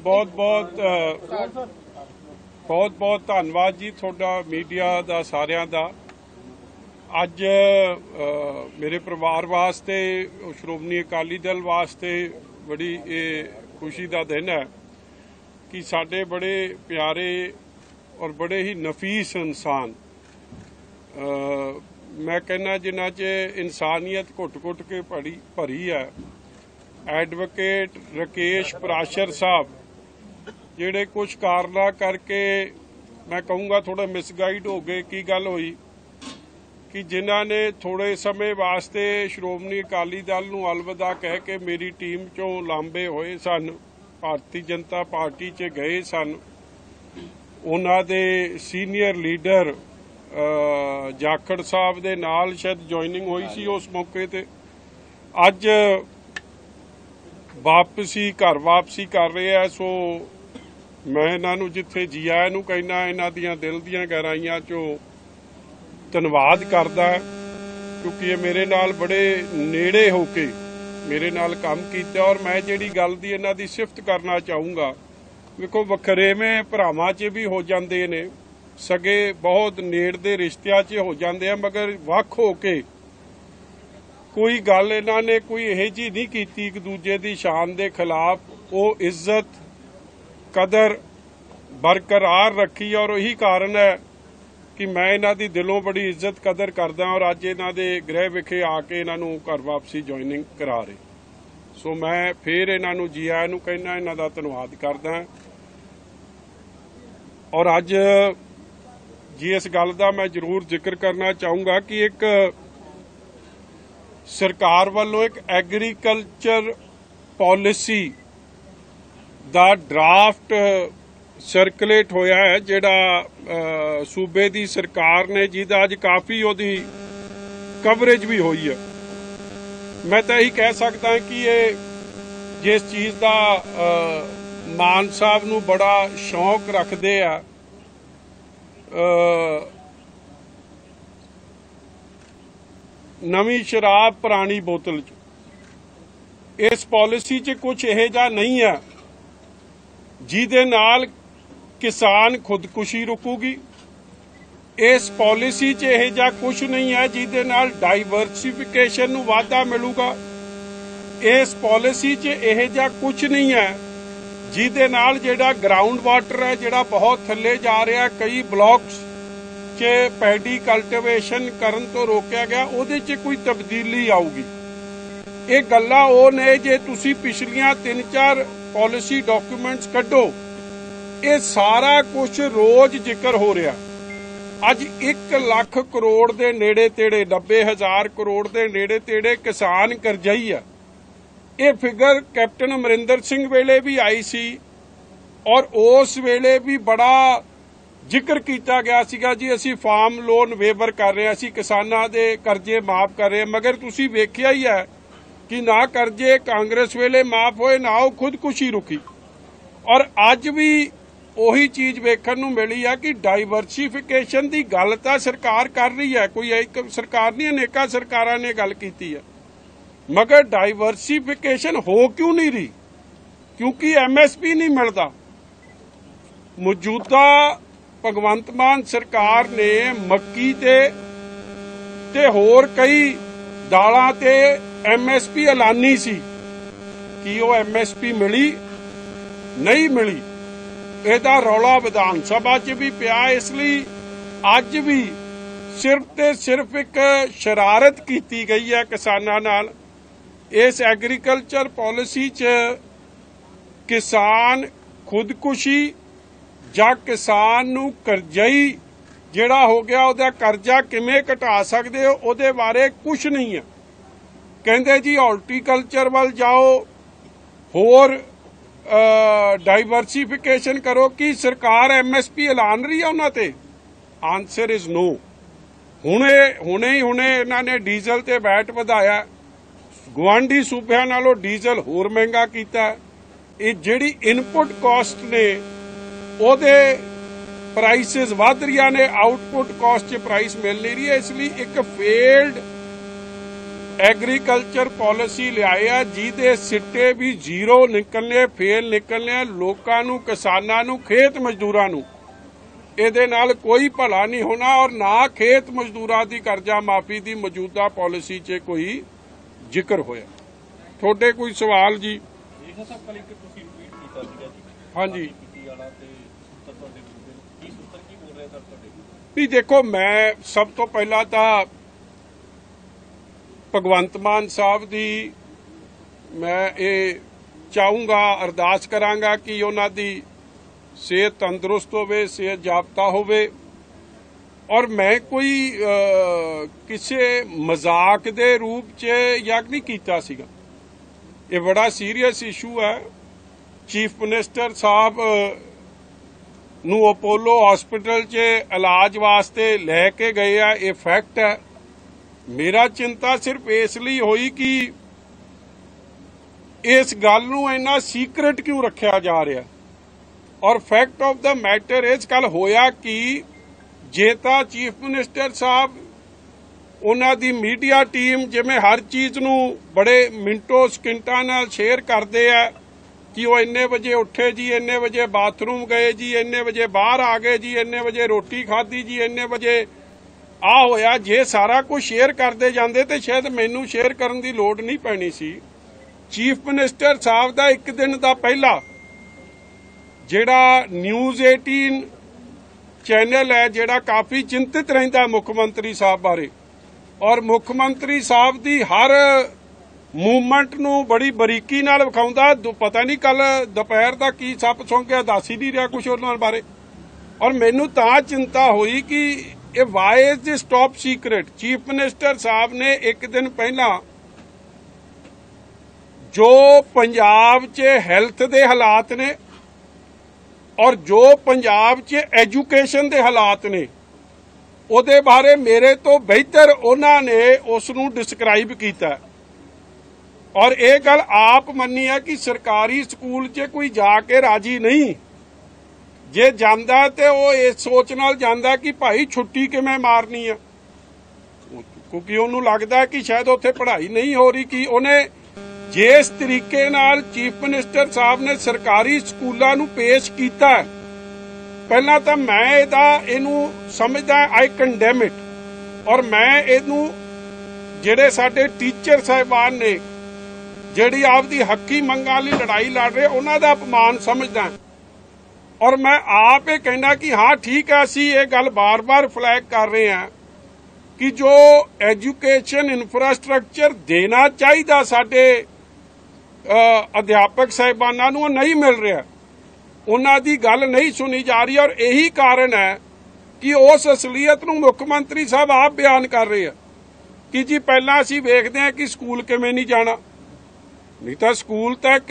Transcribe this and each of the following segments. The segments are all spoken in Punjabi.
बहुत धन्यवाद जी थोड़ा मीडिया दा सारियां दा। अज मेरे परिवार वास्ते श्रोमणी अकाली दल वास्ते बड़ी खुशी का दिन है कि साडे बड़े प्यारे और बड़े ही नफीस इंसान मैं कहना जिन्हां च इंसानियत घुट घुट के भरी है, एडवोकेट राकेश पराशर साहब जिहड़े कुछ कारणा करके मैं कहूँगा थोड़ा मिसगाइड हो गए। की गल हुई कि जिन्हां ने थोड़े समय वास्ते श्रोमणी अकाली दल नूं अलविदा कह के मेरी टीम चों लांबे होए सन, भारतीय जनता पार्टी च गए सन, उन्हां दे सीनियर लीडर जाखड़ साहब दे नाल शायद ज्वाइनिंग हुई सी उस मौके ते अज वापसी घर वापसी कर रहे हैं। सो मैं इन्हों जिथे जी आया नूं कहना इन्हां दियां दिल दियां गहराइयां चों धन्नवाद करदा है, क्योंकि ये मेरे नाल बड़े नेड़े होके मेरे नाल काम कीता। और मैं जिहड़ी गल दी इन्हां दी सिफत करना चाहूँगा, देखो वखरेवें भरावां च भी हो जांदे ने, सगे बहुत नेड़ दे रिश्तियां च हो जांदे आ, मगर वख हो के कोई गल इन्हां ने कोई इहो जी नहीं कीती एक दूजे दी शान दे खिलाफ। वो इज्जत कदर बरकरार रखी और यही कारण है कि मैं इन्हां दी दिलों बड़ी इज्जत कदर करदा और अज इन्हां दे गृह विखे आके इन्हां नूं घर वापसी ज्वाइनिंग करा रहे। सो मैं फिर इन्हां नूं जी आया नूं कहना इन्हां दा धन्नवाद करदा। और अज जी इस गल दा मैं जरूर जिक्र करना चाहूँगा कि एक सरकार वालों एक एग्रीकल्चर पॉलिसी दा ड्राफ्ट सर्कुलेट होया है, जिहड़ा सूबे दी सरकार ने जिहदा अज काफ़ी उहदी कवरेज भी हुई है। मैं तो यही कह सकदा कि ये जिस चीज़ दा मान साहब नूं बड़ा शौक रखदे आ, नवी शराब पुरानी बोतल च, इस पॉलिसी च कुछ इहो जिहा नहीं है जिहदे नाल किसान खुदकुशी रुकूगी। इस पॉलिसी च इहो जिहा कुछ नहीं है जिहदे नाल डाइवर्सिफिकेशन नूं वाधा मिलूगा। इस पॉलिसी च इहो जिहा कुछ नहीं है जिहदे नाल जिहड़ा ग्राउंड वाटर है जिहड़ा बहुत थल्ले जा रहा, कई ब्लॉक्स च पैडी कल्टिवेशन करन तो रोकिया गया, उहदे च कोई तब्दीली आऊगी। ये गल्लां ओह ने जे तुसीं पिछलियां 3-4 पॉलिसी डॉक्यूमेंट्स कड्डो, ये सारा कुछ रोज जिक्र हो रहा। अज 1 लाख करोड़ दे नेड़े तेड़े 90,000 करोड़ दे नेड़े तेड़े किसान करजाई है। ये फिगर कैप्टन अमरिंदर सिंह वेले भी आई सी और उस वेले भी बड़ा जिक्र किया गया सीगा जी असी फार्म लोन वेवर कर रहे हैं, असी किसानां दे करजे माफ कर रहे हैं। मगर तुसी वेखिया ही है कि ना करजे कांग्रेस वेले माफ होए ना वो खुदकुशी रुकी। और अज भी उही चीज वेखण नूं मिली है कि डाइवर्सिफिकेशन की गल तां सरकार कर रही है, कोई एक सरकार नहीं अनेका सरकारां ने गल कीती है, मगर डाइवर्सिफिकेशन हो क्यों नहीं रही? क्योंकि MSP नहीं मिलता। मौजूदा भगवंत मान सरकार ने मक्की ते होर कई दालां ते MSP ऐलानी सी कि वो MSP मिली नहीं मिली, इहदा रौला विधान सभा च भी पिया। इसलिए अज भी सिर्फ ते सिर्फ एक शरारत की गई है किसानां नाल। इस एग्रीकल्चर पॉलिसी च किसान खुदकुशी जां किसान नूं करजई जिहड़ा हो गया उहदा करजा किवें घटा सकदे हो उहदे बारे कुछ नहीं है। कहंदे जी हॉर्टिकल्चर वल जाओ, होर डाइवर्सिफिकेशन करो। कि सरकार MSP ऐलान रही है उन्हां ते? Answer is no. हुणे इन्हां ने डीजल ते वैट वधाया, गुआंढी सूबिਆਂ नालों डीजल होर महंगा कीता। ये जिहड़ी इनपुट कॉस्ट ने ਉਹਦੇ प्राइसिस वध रही ने, आउटपुट कॉस्ट च प्राइस मिल नहीं रही है। इसलिए एक फेल्ड एग्रीकल्चर पॉलिसी लियाए आ जिहदे सिट्टे भी जीरो निकलने, फेल निकलने, लोकां नूं, किसानां नूं, खेत मजदूरां नूं ਇਹਦੇ ਨਾਲ ਕੋਈ ਭਲਾ नहीं होना और ना खेत मजदूरां दी कर्जा माफी दी मौजूदा पॉलिसी 'ਚ कोई जिक्र होया। ਤੁਹਾਡੇ कोई सवाल जी? हाँ जी भी देखो, मैं सब तो पहला तो भगवंत मान साहब दी मैं ये चाहूँगा, अरदास करांगा कि उन्हां दी सेहत तंदुरुस्त होवे, सेहत जाबता होवे। और मैं कोई किसी मजाक दे रूप च यज्ञ नहीं कीता सीगा। ये बड़ा सीरीयस इशू है। चीफ मिनिस्टर साहब नूं अपोलो हॉस्पिटल च इलाज वास्ते लैके गए आ, ये फैक्ट है। मेरा चिंता सिर्फ इसलिए हुई कि इस गल नूं इन्ना सीक्रेट क्यों रखा जा रहा। और फैक्ट ऑफ द मैटर इस कल होया कि जे तां चीफ मिनिस्टर साहब उन्हां दी मीडिया टीम जिवें हर चीज़ नूं बड़े मिंटो सकिंटां नाल शेयर करदे आ कि वो इन्ने बजे उठे जी, इन्ने बजे बाथरूम गए जी, इन्ने बजे बाहर आ गए जी, इन्ने बजे रोटी खाधी जी, इन्ने बजे आ होया। जे सारा कुछ शेयर करते जाते तो शायद मैनू शेयर करने की लोड़ नहीं पैनी सी। चीफ मिनिस्टर साहब का एक दिन का पहला जिहड़ा न्यूज़ 18 चैनल है, जिहड़ा काफ़ी चिंतित रहिंदा मुख्यमंत्री साहब बारे, और मुख्यमंत्री साहब की हर मूवमेंट नूं बड़ी बरीकी नाल विखाउंदा। पता नहीं कल दोपहर का की सप सौं गया, दस ही नहीं रहा कुछ उन्हां बारे। और मैनू तां चिंता हुई कि ये why is the top secret. Chief minister साहब ने एक दिन पहला जो पंजाब च हैल्थ दे हालात ने और जो पंजाब च एजुकेशन दे हालात ने, ਉਹਦੇ बारे मेरे तो बेहतर उन्होंने उसनूं डिस्क्राइब किया। और ये गल आप मन्नी है कि सरकारी स्कूल च कोई जाके राजी नहीं। जे जांदा ते वो इस सोच नाल जांदा कि भाई छुट्टी किवें मारनी है, क्योंकि उन्होंने लगता है कि शायद उत्थे पढ़ाई नहीं हो रही। कि उन्हें जिस तरीके नाल चीफ मिनिस्टर साहब ने सरकारी स्कूलों नूं पेश किया, पहला तो मैं इहनूं समझदा, आई कंडेम इट। और मैं इहनूं जिहड़े साडे टीचर साहिबान ने जिहड़ी आपदी हक्की मंगां लई लड़ाई लड़ रहे, उन्हां दा अपमान समझदा। और मैं आप ये कहना कि हाँ ठीक है, असीं ये गल बार बार फ्लैग कर रहे हैं कि जो एजुकेशन इंफ्रास्ट्रक्चर देना चाहिए साडे अध्यापक साहिबानां नूं नहीं मिल रहा, उन्हां दी गल नहीं सुनी जा रही। और यही कारण है कि उस असलीयत नूं मुख्यमंत्री साहब आप बयान कर रहे हैं कि जी पहला असीं वेखदे हां कि स्कूल किवें नहीं जाना, नहीं तो स्कूल तक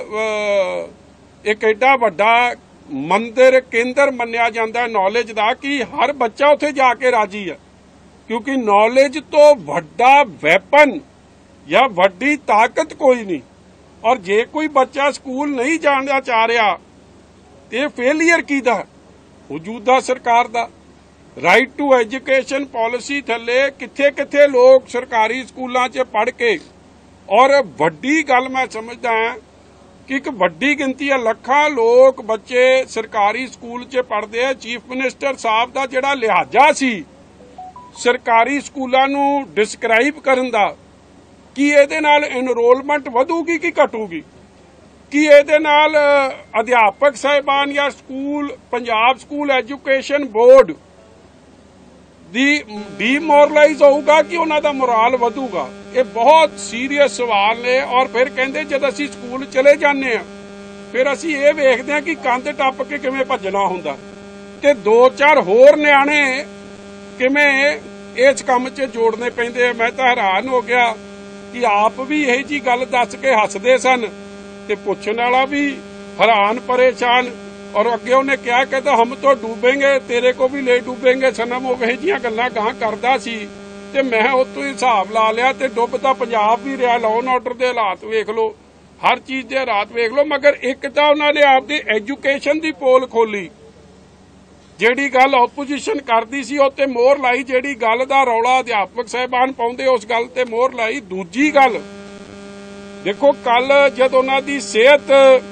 एक एडा वड्डा मंदिर केंद्र मन्निया जाता है नॉलेज का कि हर बच्चा उत्थे जाके राजी है। क्योंकि नॉलेज तो वड्डा वैपन या वड्डी ताकत कोई नहीं। और जे कोई बच्चा स्कूल नहीं जाना चाह रहा तो फेलीयर कीदा मौजूदा सरकार दा। राइट टू एजुकेशन पॉलिसी थले किथे किथे लोग सरकारी स्कूलों च पढ़ के, और वड्डी गल मैं समझदा हां कि एक वड्डी गिनती है, लखां लोग बच्चे सरकारी स्कूल च पढ़ते हैं। चीफ मिनिस्टर साहब का जिहड़ा लिहाजा सी सरकारी स्कूलों नूं डिस्क्राइब करन दा कि इहदे नाल एनरोलमेंट वधूगी कि घटूगी, कि इहदे नाल अध्यापक साहिबान या school Punjab school education board दी डीमोरलाइज होगा कि उन्हां दा मोराल वधूगा। ये बहुत सीरीयस सवाल ने। और फिर कहंदे जद असीं स्कूल चले जाने आ फिर असीं ये वेखदे हां कि कंध टप के किवें भज्जना हुंदा ते दो चार होर नियाणे किवें इस काम च जोड़ने पैंदे। मैं तां हैरान हो गया कि आप भी यही जी गल दस के हसदे सन ते पुछण वाला भी हैरान परेशान। और अगे उन्हें क्या कहता, हम तो डूबेंगे तेरे को भी ले डूबेंगे सनम। वो कही जियां गल्लां गां करदा सी ते मैं उतों ही हिसाब ला लिया ते डुबदा पंजाब भी रहा। लॉ एंड ऑर्डर के हालात वेख लो, हर चीज के हालात वेख लो। मगर एक तो उन्होंने आपकी एजुकेशन की पोल खोली ਜਿਹੜੀ ਗੱਲ ਆਪੋਜੀਸ਼ਨ ਕਰਦੀ ਸੀ ਉਹ ਤੇ ਮੋਹਰ ਲਾਈ, ਜਿਹੜੀ ਗੱਲ ਦਾ ਰੌਲਾ ਅਧਿਆਪਕ ਸਾਹਿਬਾਨ ਪਾਉਂਦੇ ਉਸ ਗੱਲ ਤੇ ਮੋਹਰ ਲਾਈ। ਦੂਜੀ ਗੱਲ ਦੇਖੋ, ਕੱਲ ਜਦ ਉਹਨਾਂ ਦੀ ਸਿਹਤ,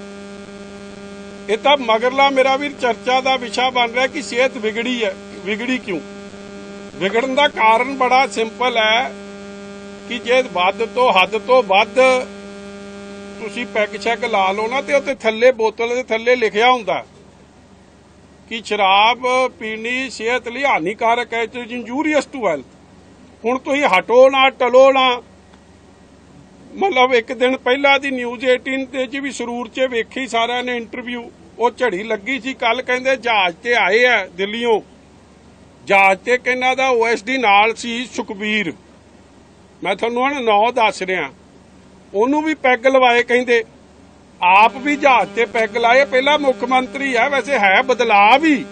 ਇਹ ਤਾਂ ਮਗਰਲਾ ਮੇਰਾ ਵੀਰ ਚਰਚਾ ਦਾ ਵਿਸ਼ਾ ਬਣ ਰਿਹਾ ਕਿ ਸਿਹਤ ਵਿਗੜੀ ਹੈ। ਵਿਗੜੀ ਕਿਉਂ? ਵਿਗੜਨ ਦਾ ਕਾਰਨ ਬੜਾ ਸਿੰਪਲ ਹੈ ਕਿ ਜੇ ਵੱਧ ਤੋਂ ਹੱਦ ਤੋਂ ਵੱਧ ਤੁਸੀਂ ਪੈਗ ਸ਼ੈਗ ਲਾ ਲਓ ਨਾ ਤੇ ਉੱਤੇ ਥੱਲੇ ਬੋਤਲ ਦੇ ਥੱਲੇ ਲਿਖਿਆ ਹੁੰਦਾ ਕਿ ਸ਼ਰਾਬ ਪੀਣੀ ਸਿਹਤ ਲਈ ਹਾਨੀਕਾਰਕ ਹੈ, it is injurious to health. ਹੁਣ ਤੁਸੀਂ ਹਟੋ ਨਾ ਟਲੋ ਨਾ। ਮਤਲਬ ਇੱਕ ਦਿਨ ਪਹਿਲਾਂ ਦੀ ਨਿਊਜ਼ 18 ਤੇ ਜੀ ਵੀ ਸਰੂਰ 'ਚ ਵੇਖੀ ਸਾਰਿਆਂ ਨੇ ਇੰਟਰਵਿਊ, ਉਹ ਝੜੀ ਲੱਗੀ ਸੀ। ਕੱਲ ਕਹਿੰਦੇ ਜਹਾਜ਼ ਤੇ ਆਏ ਆ ਦਿੱਲੀੋਂ, ਜਹਾਜ਼ ਤੇ ਕਿਹਨਾਂ ਦਾ OSD ਨਾਲ ਸੀ, ਸੁਖਬੀਰ। ਮੈਂ ਤੁਹਾਨੂੰ ਹੁਣ ਨਾਂ ਦੱਸ ਰਿਹਾ, ਉਹਨੂੰ ਵੀ ਪੈਗ ਲਵਾਏ ਕਹਿੰਦੇ, ਆਪ ਵੀ ਜਹਾਜ਼ ਤੇ ਪੈਗ ਲਾਏ। ਪਹਿਲਾਂ ਮੁੱਖ ਮੰਤਰੀ ਹੈ, ਵੈਸੇ ਹੈ ਬਦਲਾਅ ਵੀ।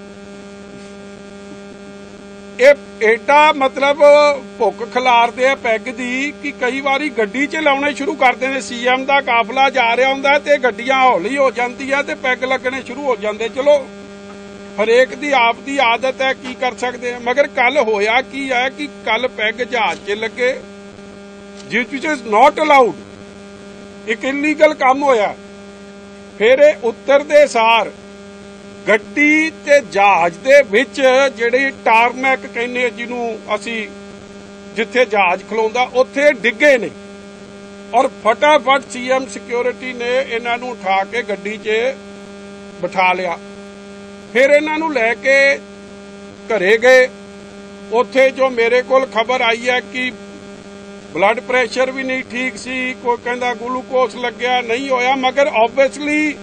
ਇਹ ਏਡਾ ਮਤਲਬ ਭੁੱਖ ਖਿਲਾਰਦੇ ਆ ਪੈਗ ਦੀ ਕਿ ਕਈ ਵਾਰੀ ਗੱਡੀ 'ਚ ਲਾਉਣੇ ਸ਼ੁਰੂ ਕਰਦੇ ਨੇ। CM ਦਾ ਕਾਫਲਾ ਜਾ ਰਿਹਾ ਹੁੰਦਾ ਤੇ ਗੱਡੀਆਂ ਹੌਲੀ ਹੋ ਜਾਂਦੀਆਂ ਤੇ ਪੈਗ ਲੱਗਣੇ ਸ਼ੁਰੂ ਹੋ ਜਾਂਦੇ। ਚਲੋ ਹਰੇਕ ਦੀ ਆਪ ਦੀ ਆਦਤ ਹੈ, ਕੀ ਕਰ ਸਕਦੇ ਆ। ਮਗਰ ਕੱਲ ਹੋਇਆ ਕੀ ਹੈ ਕਿ ਕੱਲ ਪੈਗ ਜਹਾਜ਼ 'ਚ ਲੱਗੇ, ਜਿਸ ਵਿੱਚ ਨਾਟ ਅਲਾਉਡ, ਇੱਕ ਇਲੀਗਲ ਕੰਮ ਹੋਇਆ। ਫਿਰ ਇਹ ਉੱਤਰਦੇ ਸਾਰ ਗੱਡੀ ਤੇ ਜਹਾਜ਼ ਦੇ ਵਿੱਚ ਜਿਹੜੀ ਟਾਰਮੈਕ ਕਹਿੰਦੇ ਜਿਹਨੂੰ ਅਸੀਂ, ਜਿੱਥੇ ਜਹਾਜ਼ ਖਲੋਂਦਾ ਉੱਥੇ ਡਿੱਗੇ ਨੇ ਔਰ ਫਟਾਫਟ CM ਸਿਕਿਉਰਿਟੀ ਨੇ ਇਹਨਾਂ ਨੂੰ ਉਠਾ ਕੇ ਗੱਡੀ 'ਚ ਬਿਠਾ ਲਿਆ। ਫਿਰ ਇਹਨਾਂ ਨੂੰ ਲੈ ਕੇ ਘਰੇ ਗਏ। ਉੱਥੇ ਜੋ ਮੇਰੇ ਕੋਲ ਖਬਰ ਆਈ ਹੈ ਕਿ ਬਲੱਡ ਪ੍ਰੈਸ਼ਰ ਵੀ ਨਹੀਂ ਠੀਕ ਸੀ, ਕੋਈ ਕਹਿੰਦਾ ਗਲੂਕੋਸ ਲੱਗਿਆ, ਨਹੀਂ ਹੋਇਆ। ਮਗਰ ਆਬਵੀਅਸਲੀ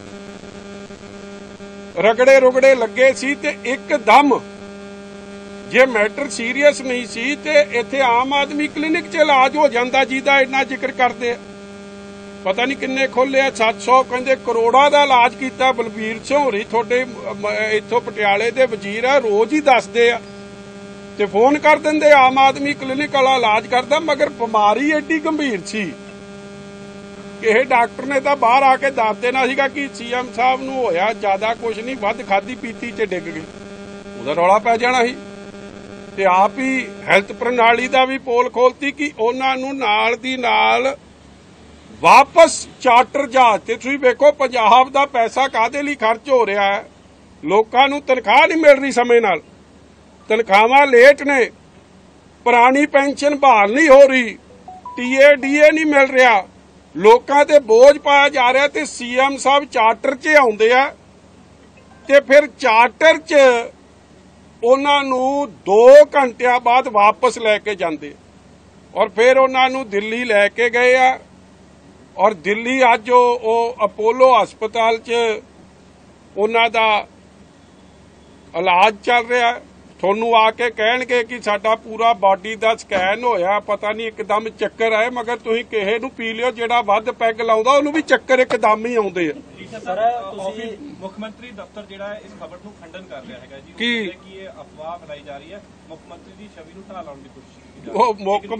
ਰਗੜੇ ਰੁਗੜੇ ਲੱਗੇ ਸੀ ਤੇ ਇੱਕਦਮ ਜੇ ਮੈਟਰ ਸੀਰੀਅਸ ਨਹੀਂ ਸੀ ਤੇ ਇੱਥੇ ਆਮ ਆਦਮੀ ਕਲੀਨਿਕ 'ਚ ਇਲਾਜ ਹੋ ਜਾਂਦਾ, ਜਿਹਦਾ ਇੰਨਾ ਜ਼ਿਕਰ ਕਰਦੇ। ਪਤਾ ਨਹੀਂ ਕਿੰਨੇ ਖੋਲਿਆ, 700 ਕਹਿੰਦੇ ਕਰੋੜਾਂ ਦਾ ਇਲਾਜ ਕੀਤਾ। ਬਲਬੀਰ ਸਿੰਘ ਹੋਰੀ ਤੁਹਾਡੇ ਇੱਥੋਂ ਪਟਿਆਲੇ ਦੇ ਵਜ਼ੀਰ ਆ, ਰੋਜ਼ ਹੀ ਦੱਸਦੇ ਆ ਤੇ ਫੋਨ ਕਰ ਦਿੰਦੇ ਆਮ ਆਦਮੀ ਕਲੀਨਿਕ ਵਾਲਾ ਇਲਾਜ ਕਰਦਾ। ਮਗਰ ਬਿਮਾਰੀ ਐਡੀ ਗੰਭੀਰ ਸੀ ਕਿ ਇਹ ਡਾਕਟਰ ਨੇ ਤਾਂ ਬਾਹਰ ਆ ਕੇ ਦੱਸ ਦੇਣਾ ਸੀਗਾ ਕਿ CM ਸਾਹਿਬ ਨੂੰ ਹੋਇਆ ਜ਼ਿਆਦਾ ਕੁਝ ਨਹੀਂ, ਵੱਧ ਖਾਦੀ ਪੀਤੀ 'ਚ ਡਿੱਗ ਗਏ, ਉਹਦਾ ਰੌਲਾ ਪੈ ਜਾਣਾ ਸੀ। ਤੇ ਆਪ ਹੀ ਹੈਲਥ ਪ੍ਰਣਾਲੀ ਦਾ ਵੀ ਪੋਲ ਖੋਲਤੀ ਕਿ ਉਹਨਾਂ ਨੂੰ ਨਾਲ ਦੀ ਨਾਲ ਵਾਪਸ ਚਾਰਟਰ ਜਹਾਜ਼ ਤੇ। ਤੁਸੀਂ ਵੇਖੋ ਪੰਜਾਬ ਦਾ ਪੈਸਾ ਕਾਹਦੇ ਲਈ ਖਰਚ ਹੋ ਰਿਹਾ ਹੈ। ਲੋਕਾਂ ਨੂੰ ਤਨਖਾਹ ਨਹੀਂ ਮਿਲ ਰਹੀ ਸਮੇਂ ਨਾਲ, ਤਨਖਾਹਾਂ ਲੇਟ ਨੇ, ਪੁਰਾਣੀ ਪੈਨਸ਼ਨ ਬਹਾਲ ਨਹੀਂ ਹੋ ਰਹੀ, TA DA ਨਹੀਂ ਮਿਲ ਰਿਹਾ, ਲੋਕਾਂ ਤੇ ਬੋਝ ਪਾਇਆ ਜਾ ਰਿਹਾ। ਤੇ CM ਸਾਹਿਬ ਚਾਰਟਰ 'ਚ ਆਉਂਦੇ ਆ ਤੇ ਫਿਰ ਚਾਰਟਰ 'ਚ ਉਹਨਾਂ ਨੂੰ 2 ਘੰਟਿਆਂ ਬਾਅਦ ਵਾਪਸ ਲੈ ਕੇ ਜਾਂਦੇ ਔਰ ਫਿਰ ਉਹਨਾਂ ਨੂੰ ਦਿੱਲੀ ਲੈ ਕੇ ਗਏ ਆ। ਔਰ ਦਿੱਲੀ ਅੱਜ ਉਹ ਅਪੋਲੋ ਹਸਪਤਾਲ 'ਚ ਉਹਨਾਂ ਦਾ ਇਲਾਜ ਚੱਲ ਰਿਹਾ। ਤੁਹਾਨੂੰ ਆ ਕੇ ਕਹਿਣਗੇ ਕਿ ਸਾਡਾ ਪੂਰਾ ਬਾਡੀ ਦਾ ਸਕੈਨ ਹੋਇਆ, ਪਤਾ ਨਹੀਂ ਇੱਕਦਮ ਚੱਕਰ ਆਏ। ਮਗਰ ਤੁਸੀਂ ਕਿਸੇ ਨੂੰ ਪੀ ਲਿਓ ਜਿਹੜਾ ਵੱਧ ਪੈਗ ਲਾਉਂਦਾ ਉਹਨੂੰ ਵੀ ਚੱਕਰ ਇੱਕਦਮ ਹੀ ਆਉਂਦੇ ਆ। ਸਰ ਤੁਸੀਂ ਮੁੱਖ ਮੰਤਰੀ ਦਫ਼ਤਰ ਜਿਹੜਾ ਇਸ ਖਬਰ ਨੂੰ ਖੰਡਨ ਕਰ ਰਿਹਾ ਹੈਗਾ ਜੀ ਕਿ ਇਹ ਅਫਵਾਹ ਫੈਲਾਈ ਜਾ ਰਹੀ ਹੈ, ਮੁੱਖ ਮੰਤਰੀ ਦੀ ਛਵੀ ਨੂੰ ਢਾਹ ਲਾਉਣ ਦੀ ਕੋਸ਼ਿਸ਼ ਕੀਤੀ ਜਾ ਰਹੀ ਹੈ। ਉਹ ਮੁੱਖ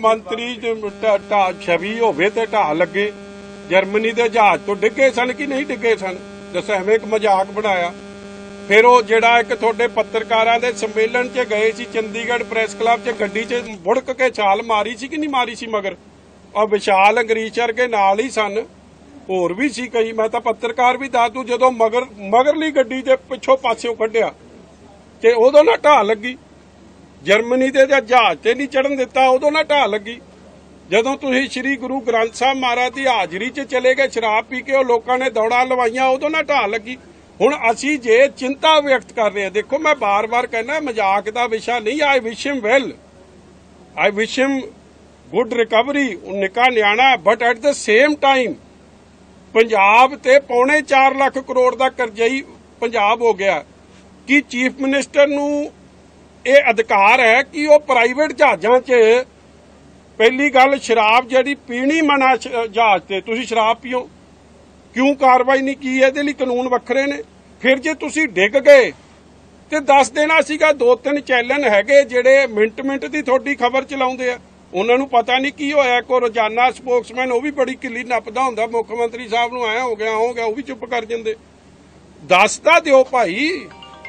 ਮੰਤਰੀ ਛਵੀ ਹੋਵੇ ਤੇ ਢਾਹ ਲੱਗੇ। ਜਰਮਨੀ ਦੇ ਜਹਾਜ਼ ਤੋਂ ਡਿੱਗੇ ਸਨ ਕਿ ਨਹੀਂ ਡਿੱਗੇ ਸਨ? ਦੱਸੋ, ਐਵੇਂ ਇੱਕ ਮਜ਼ਾਕ ਬਣਾਇਆ। ਫਿਰ ਉਹ ਜਿਹੜਾ ਇੱਕ ਤੁਹਾਡੇ ਪੱਤਰਕਾਰਾਂ ਦੇ ਸੰਮੇਲਨ 'ਚ ਗਏ ਸੀ ਚੰਡੀਗੜ੍ਹ ਪ੍ਰੈਸ ਕਲੱਬ 'ਚ, ਗੱਡੀ 'ਚ ਬੁੜਕ ਕੇ ਛਾਲ ਮਾਰੀ ਸੀ ਕਿ ਨਹੀਂ ਮਾਰੀ ਸੀ? ਮਗਰ ਔਰ ਵਿਸ਼ਾਲ ਅੰਗਰੀਸ਼ ਵਰਗੇ ਨਾਲ ਹੀ ਸਨ, ਹੋਰ ਵੀ ਸੀ ਕਈ। ਮੈਂ ਤਾਂ ਪੱਤਰਕਾਰ ਵੀ ਦੱਸ ਦੂੰ, ਜਦੋਂ ਮਗਰਲੀ ਗੱਡੀ ਦੇ ਪਿੱਛੋਂ ਪਾਸਿਓਂ ਕੱਢਿਆ ਤੇ ਉਦੋਂ ਨਾ ਢਾਹ ਲੱਗੀ। ਜਰਮਨੀ ਦੇ ਜਹਾਜ਼ ਤੇ ਨਹੀਂ ਚੜਨ ਦਿੱਤਾ, ਉਦੋਂ ਨਾ ਢਾਹ ਲੱਗੀ। ਜਦੋਂ ਤੁਸੀਂ ਸ੍ਰੀ ਗੁਰੂ ਗ੍ਰੰਥ ਸਾਹਿਬ ਮਹਾਰਾਜ ਦੀ ਹਾਜ਼ਰੀ 'ਚ ਚਲੇ ਗਏ, ਸ਼ਰਾਬ ਪੀ ਕੇ ਉਹ ਲੋਕਾਂ ਨੇ ਦੌੜਾਂ ਲਵਾਈਆਂ, ਉਦੋਂ ਨਾ ਢਾਹ ਲੱਗੀ। ਹੁਣ ਅਸੀਂ ਜੇ ਚਿੰਤਾ ਵਿਅਕਤ ਕਰ ਰਹੇ ਹਾਂ, ਦੇਖੋ ਮੈਂ ਬਾਰ-ਬਾਰ ਕਹਿੰਦਾ ਮਜ਼ਾਕ ਦਾ ਵਿਸ਼ਾ ਨਹੀਂ। I wish him well, I wish him good recovery, ਨਿੱਕਾ ਨਿਆਣਾ। But at the same time Punjab ਤੇ ਪੌਣੇ 4 ਲੱਖ ਕਰੋੜ ਦਾ ਕਰਜ਼ਈ ਪੰਜਾਬ ਹੋ ਗਿਆ। ਕਿ ਚੀਫ ਮਿਨਿਸਟਰ ਨੂੰ ਇਹ ਅਧਿਕਾਰ ਹੈ ਕਿ ਉਹ ਪ੍ਰਾਈਵੇਟ ਜਹਾਜ਼ਾਂ 'ਚ, ਪਹਿਲੀ ਗੱਲ ਸ਼ਰਾਬ ਜਿਹੜੀ ਪੀਣੀ ਮਨਾ ਜਹਾਜ਼ ਤੇ, ਤੁਸੀਂ ਸ਼ਰਾਬ ਪੀਓ, ਕਿਉਂ ਕਾਰਵਾਈ ਨਹੀਂ ਕੀ? ਇਹਦੇ ਲਈ ਕਾਨੂੰਨ ਵੱਖਰੇ ਨੇ। ਫਿਰ ਜੇ ਤੁਸੀਂ ਡਿੱਗ ਗਏ ਤੇ ਦੱਸ ਦੇਣਾ ਸੀਗਾ। 2-3 ਚੈਨਲ ਹੈਗੇ ਜਿਹੜੇ ਮਿੰਟ ਦੀ ਤੁਹਾਡੀ ਖਬਰ ਚਲਾਉਂਦੇ ਆ, ਉਹਨਾਂ ਨੂੰ ਪਤਾ ਨਹੀਂ ਕੀ ਹੋਇਆ। ਕੋ ਰੋਜ਼ਾਨਾ ਸਪੋਕਸਮੈਨ ਉਹ ਵੀ ਬੜੀ ਕਿੱਲੀ ਨੱਪਦਾ ਹੁੰਦਾ, ਮੁੱਖ ਮੰਤਰੀ ਸਾਹਿਬ ਨੂੰ ਐ ਹੋ ਗਿਆ, ਉਹ ਵੀ ਚੁੱਪ ਕਰ ਜਾਂਦੇ। ਦੱਸ ਤਾਂ ਦਿਓ ਭਾਈ,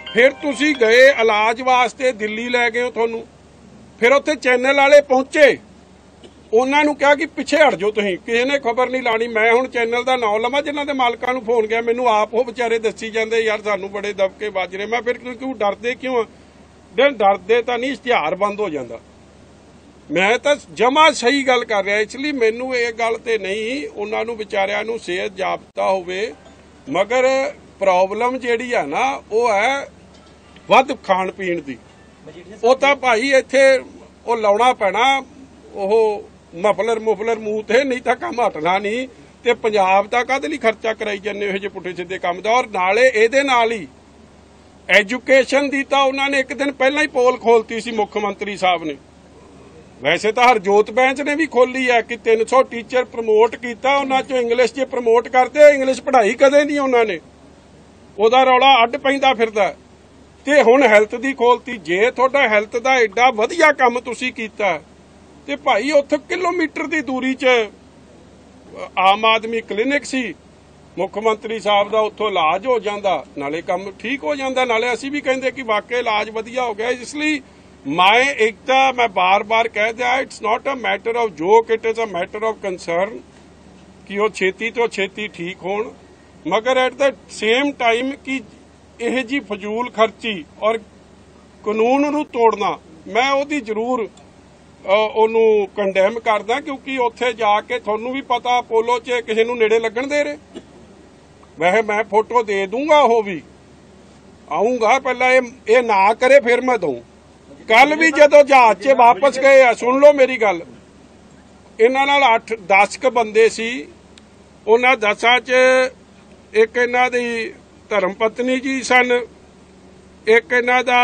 ਫਿਰ ਤੁਸੀਂ ਗਏ ਇਲਾਜ ਵਾਸਤੇ ਦਿੱਲੀ ਲੈ ਗਏ ਹੋ ਤੁਹਾਨੂੰ, ਫਿਰ ਉੱਥੇ ਚੈਨਲ ਵਾਲੇ ਪਹੁੰਚੇ, ਉਹਨਾਂ ਨੂੰ ਕਿਹਾ ਕਿ ਪਿੱਛੇ ਹਟ ਜਾਓ, ਤੁਸੀਂ ਕਿਸੇ ਨੇ ਖਬਰ ਨਹੀਂ ਲਾਣੀ। ਮੈਂ ਹੁਣ ਚੈਨਲ ਦਾ ਨਾਂ ਲਵਾਂ ਜਿਨ੍ਹਾਂ ਦੇ ਮਾਲਕਾਂ ਨੂੰ ਫੋਨ ਗਿਆ, ਮੈਨੂੰ ਆਪ ਉਹ ਵਿਚਾਰੇ ਦੱਸੀ ਜਾਂਦੇ ਯਾਰ ਸਾਨੂੰ ਬੜੇ ਦਬਕੇ ਵੱਜ ਰਹੇ। ਮੈਂ ਫਿਰ ਕਿਉਂ ਡਰਦੇ ਕਿਉਂ? ਡਰਦੇ ਤਾਂ ਨਹੀਂ, ਇਸ਼ਤਿਹਾਰ ਬੰਦ ਹੋ ਜਾਂਦਾ। ਮੈਂ ਤਾਂ ਜਮਾ ਸਹੀ ਗੱਲ ਕਰ ਰਿਹਾ, ਇਸ ਲਈ ਮੈਨੂੰ ਇਹ ਗੱਲ ਤੇ ਨਹੀਂ, ਉਹਨਾਂ ਨੂੰ ਵਿਚਾਰਿਆਂ ਨੂੰ ਸਿਹਤ ਜਾਬਤਾ ਹੋਵੇ, ਮਗਰ ਪ੍ਰੋਬਲਮ ਜਿਹੜੀ ਆ ਨਾ ਉਹ ਹੈ ਵੱਧ ਖਾਣ ਪੀਣ ਦੀ। ਉਹ ਤਾਂ ਭਾਈ ਇੱਥੇ ਉਹ ਲਾਉਣਾ ਪੈਣਾ, ਉਹ ਮਫਲਰ ਮੂੰਹ ਤੇ, ਨਹੀਂ ਤਾਂ ਕੰਮ ਹਟਣਾ ਨਹੀਂ। ਤੇ ਪੰਜਾਬ ਦਾ ਕਾਹਦੇ ਲਈ ਖਰਚਾ ਕਰਾਈ ਜਾਂਦੇ ਇਹੋ ਜਿਹੇ ਪੁੱਠੇ ਸਿੱਧੇ ਕੰਮ ਦਾ? ਔਰ ਨਾਲੇ ਇਹਦੇ ਨਾਲ ਹੀ ਐਜੂਕੇਸ਼ਨ ਦੀ ਤਾਂ ਉਹਨਾਂ ਨੇ ਇੱਕ ਦਿਨ ਪਹਿਲਾਂ ਹੀ ਪੋਲ ਖੋਲਤੀ ਸੀ ਮੁੱਖ ਮੰਤਰੀ ਸਾਹਿਬ ਨੇ। ਵੈਸੇ ਤਾਂ ਹਰਜੋਤ ਬੈਂਚ ਨੇ ਵੀ ਖੋਲੀ ਹੈ ਕਿ 300 ਟੀਚਰ ਪ੍ਰਮੋਟ ਕੀਤਾ, ਉਹਨਾਂ ਚੋਂ ਇੰਗਲਿਸ਼ 'ਚ ਪ੍ਰਮੋਟ ਕਰਦੇ, ਇੰਗਲਿਸ਼ ਪੜ੍ਹਾਈ ਕਦੇ ਨਹੀਂ ਉਹਨਾਂ ਨੇ, ਉਹਦਾ ਰੌਲਾ ਅੱਡ ਪੈਂਦਾ ਫਿਰਦਾ। ਤੇ ਹੁਣ ਹੈਲਥ ਦੀ ਖੋਲਤੀ। ਜੇ ਤੁਹਾਡਾ ਹੈਲਥ ਦਾ ਐਡਾ ਵਧੀਆ ਕੰਮ ਤੁਸੀਂ ਕੀਤਾ ਤੇ ਭਾਈ ਉੱਥੇ ਕਿਲੋਮੀਟਰ ਦੀ ਦੂਰੀ 'ਚ ਆਮ ਆਦਮੀ ਕਲੀਨਿਕ ਸੀ, ਮੁੱਖ ਮੰਤਰੀ ਸਾਹਿਬ ਦਾ ਉੱਥੋਂ ਇਲਾਜ ਹੋ ਜਾਂਦਾ, ਨਾਲੇ ਕੰਮ ਠੀਕ ਹੋ ਜਾਂਦਾ, ਨਾਲੇ ਅਸੀਂ ਵੀ ਕਹਿੰਦੇ ਕਿ ਵਾਕਈ ਇਲਾਜ ਵਧੀਆ ਹੋ ਗਿਆ। ਇਸ ਲਈ ਮੈਂ ਬਾਰ-ਬਾਰ ਕਹਿ ਦਿਆ, it's not a matter of joke, it is a matter of concern ਕਿ ਉਹ ਛੇਤੀ ਤੋਂ ਛੇਤੀ ਠੀਕ ਹੋਣ। ਮਗਰ ਐਟ ਦ ਸੇਮ ਟਾਈਮ ਕਿ ਇਹ ਜੀ ਫਜ਼ੂਲ ਖਰਚੀ ਔਰ ਕਾਨੂੰਨ ਨੂੰ ਤੋੜਨਾ, ਮੈਂ ਉਹਦੀ ਜ਼ਰੂਰ ਉਹਨੂੰ ਕੰਡੈਮ ਕਰਦਾ, ਕਿਉਂਕਿ ਉੱਥੇ ਜਾ ਕੇ ਤੁਹਾਨੂੰ ਵੀ ਪਤਾ ਅਪੋਲੋ 'ਚ ਕਿਸੇ ਨੂੰ ਨੇੜੇ ਲੱਗਣ ਦੇ ਰਹੇ। ਵੈਸੇ ਮੈਂ ਫੋਟੋ ਦੇ ਦੂੰਗਾ, ਉਹ ਵੀ ਆਉਂਗਾ, ਪਹਿਲਾਂ ਇਹ ਨਾ ਕਰੇ ਫਿਰ ਮੈਂ ਦਊਂ। ਕੱਲ ਵੀ ਜਦੋਂ ਜਹਾਜ਼ 'ਚ ਵਾਪਸ ਗਏ ਆ, ਸੁਣ ਲਓ ਮੇਰੀ ਗੱਲ, ਇਹਨਾਂ ਨਾਲ 8-10 ਕੁ ਬੰਦੇ ਸੀ। ਉਹਨਾਂ 10 'ਚ ਇੱਕ ਇਹਨਾਂ ਦੀ ਧਰਮ ਪਤਨੀ ਜੀ ਸਨ, ਇੱਕ ਇਹਨਾਂ ਦਾ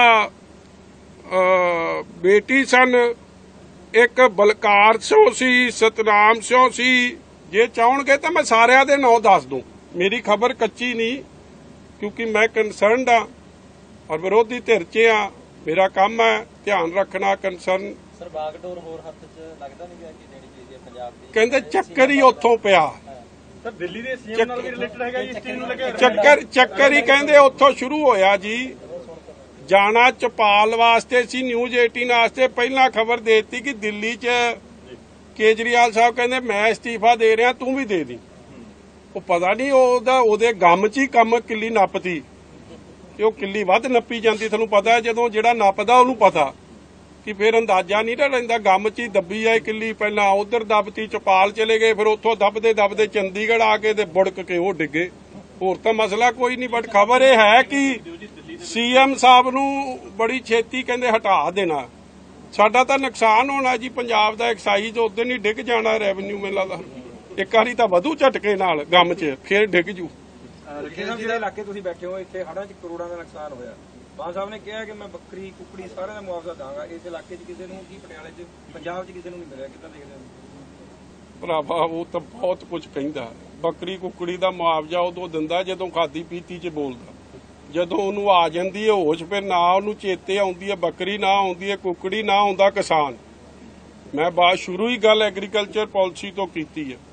ਬੇਟੀ ਸਨ, ਇੱਕ ਬਲਕਾਰ ਸਿੰਘ ਸੀ, ਸਤਨਾਮ ਸਿੰਘ ਸੀ। ਜੇ ਚਾਹਣਗੇ ਤਾਂ ਮੈਂ ਸਾਰਿਆਂ ਦੇ ਨਾਂ ਦੱਸ ਦੂੰ, ਮੇਰੀ ਖਬਰ ਕੱਚੀ ਨਹੀਂ, ਕਿਉਂਕਿ ਮੈਂ ਕੰਸਰਨਡ ਆ ਔਰ ਵਿਰੋਧੀ ਧਿਰ 'ਚ ਆ, ਮੇਰਾ ਕੰਮ ਹੈ ਧਿਆਨ ਰੱਖਣਾ, ਕੰਸਰਨ। ਸਰ ਬਾਗਡੋਰ ਹੋਰ ਹੱਥ 'ਚ ਲੱਗਦਾ ਨਹੀਂ ਕਿ ਦੇਣੀ ਚਾਹੀਦੀ ਹੈ ਪੰਜਾਬ ਦੀ? ਕਹਿੰਦੇ ਚੱਕਰ ਹੀ ਉੱਥੋਂ ਪਿਆ। ਸਰ ਦਿੱਲੀ ਦੇ ਸੀਐਮ ਨਾਲ ਵੀ ਰਿਲੇਟਡ ਹੈਗਾ ਜੀ, ਇਸ ਚੀਜ਼ ਨੂੰ ਲੈ ਕੇ ਚੱਕਰ ਹੀ ਕਹਿੰਦੇ ਉੱਥੋਂ ਸ਼ੁਰੂ ਹੋਇਆ ਜੀ। ਜਾਣਾ ਚਪਾਲ ਵਾਸਤੇ ਸੀ, ਨਿਊਜ਼ 18 ਵਾਸਤੇ ਪਹਿਲਾਂ ਖਬਰ ਦੇ ਦਿੱਤੀ ਕਿ ਦਿੱਲੀ 'ਚ ਕੇਜਰੀਵਾਲ ਸਾਹਿਬ ਕਹਿੰਦੇ ਮੈਂ ਅਸਤੀਫਾ ਦੇ ਰਿਹਾ, ਤੂੰ ਵੀ ਦੇ ਦੀ। ਉਹ ਪਤਾ ਨਹੀਂ ਉਹਦੇ ਗਮ 'ਚ ਹੀ ਕੰਮ ਕਿੱਲੀ ਨੱਪਤੀ, ਕਿ ਉਹ ਕਿੱਲੀ ਵੱਧ ਨੱਪੀ ਜਾਂਦੀ। ਤੁਹਾਨੂੰ ਪਤਾ ਜਦੋਂ ਜਿਹੜਾ ਨੱਪਦਾ ਉਹਨੂੰ ਪਤਾ ਕਿ ਫਿਰ ਅੰਦਾਜ਼ਾ ਨਹੀਂ ਰਹਿੰਦਾ, ਗਮ 'ਚ ਹੀ ਦੱਬੀ ਆਏ ਕਿੱਲੀ। ਪਹਿਲਾਂ ਉਧਰ ਦੱਬਤੀ, ਚਪਾਲ ਚਲੇ ਗਏ, ਫਿਰ ਉੱਥੋਂ ਦੱਬਦੇ ਚੰਡੀਗੜ੍ਹ ਆ ਕੇ ਤੇ ਬੁੜਕ ਕੇ ਉਹ ਡਿੱਗੇ। ਹੋਰ ਤਾਂ ਮਸਲਾ ਕੋਈ ਨਹੀਂ, ਬਟ ਖਬਰ ਇਹ ਹੈ ਕਿ ਸੀਐਮ ਸਾਹਿਬ ਨੂੰ ਬੜੀ ਛੇਤੀ ਕਹਿੰਦੇ ਹਟਾ ਦੇਣਾ। ਸਾਡਾ ਤਾਂ ਨੁਕਸਾਨ ਹੋਣਾ ਜੀ, ਪੰਜਾਬ ਦਾ ਐਕਸਾਈਜ਼ ਉਦੋਂ ਹੀ ਡਿੱਗ ਜਾਣਾ, ਰੈਵਨਿਊ ਮੇਲਾ ਦਾ ਇੱਕ ਵਾਰੀ ਤਾਂ ਵਧੂ ਝਟਕੇ ਨਾਲ ਗਮ 'ਚ, ਫਿਰ ਡਿੱਗ ਜੂ। ਜਿਹੜੇ ਇਲਾਕੇ ਤੁਸੀਂ ਬੈਠੇ ਹੋ, ਇੱਥੇ ਹੜ੍ਹਾਂ 'ਚ ਕਰੋੜਾਂ ਦਾ ਨੁਕਸਾਨ ਹੋਇਆ। ਬਾਦ ਸਾਹਿਬ ਨੇ ਕਿਹਾ ਕਿ ਮੈਂ ਬੱਕਰੀ ਕੁੱਕੜੀ ਸਾਰਿਆਂ ਦਾ ਮੁਆਵਜ਼ਾ ਦਾਂਗਾ। ਇਸ ਇਲਾਕੇ 'ਚ ਕਿਸੇ ਨੂੰ ਕੀ, ਪਟਿਆਲੇ 'ਚ ਪੰਜਾਬ 'ਚ ਕਿਸੇ ਨੂੰ ਨਹੀਂ ਮਿਲਿਆ, ਕਿੱਦਾਂ ਦੇਖਦੇ ਹੋ? ਭਰਾਵਾ ਉਹ ਤਾਂ ਬਹੁਤ ਕੁਝ ਕਹਿੰਦਾ, ਬੱਕਰੀ ਕੁੱਕੜੀ ਦਾ ਮੁਆਵਜ਼ਾ ਉਦੋਂ ਦਿੰਦਾ ਜਦੋਂ ਖਾਦੀ ਪੀਤੀ 'ਚ ਬੋਲਦਾ। ਜਦੋਂ ਉਹਨੂੰ ਆ ਜਾਂਦੀ ਹੈ ਹੋਸ਼, ਫਿਰ ਨਾ ਉਹਨੂੰ ਚੇਤੇ ਆਉਂਦੀ ਹੈ ਬੱਕਰੀ, ਨਾ ਆਉਂਦੀ ਹੈ ਕੁੱਕੜੀ, ਨਾ ਆਉਂਦਾ ਕਿਸਾਨ। ਮੈਂ ਬਾਤ ਸ਼ੁਰੂ ਹੀ ਗੱਲ ਐਗਰੀਕਲਚਰ ਪਾਲਿਸੀ ਤੋਂ ਕੀਤੀ ਹੈ।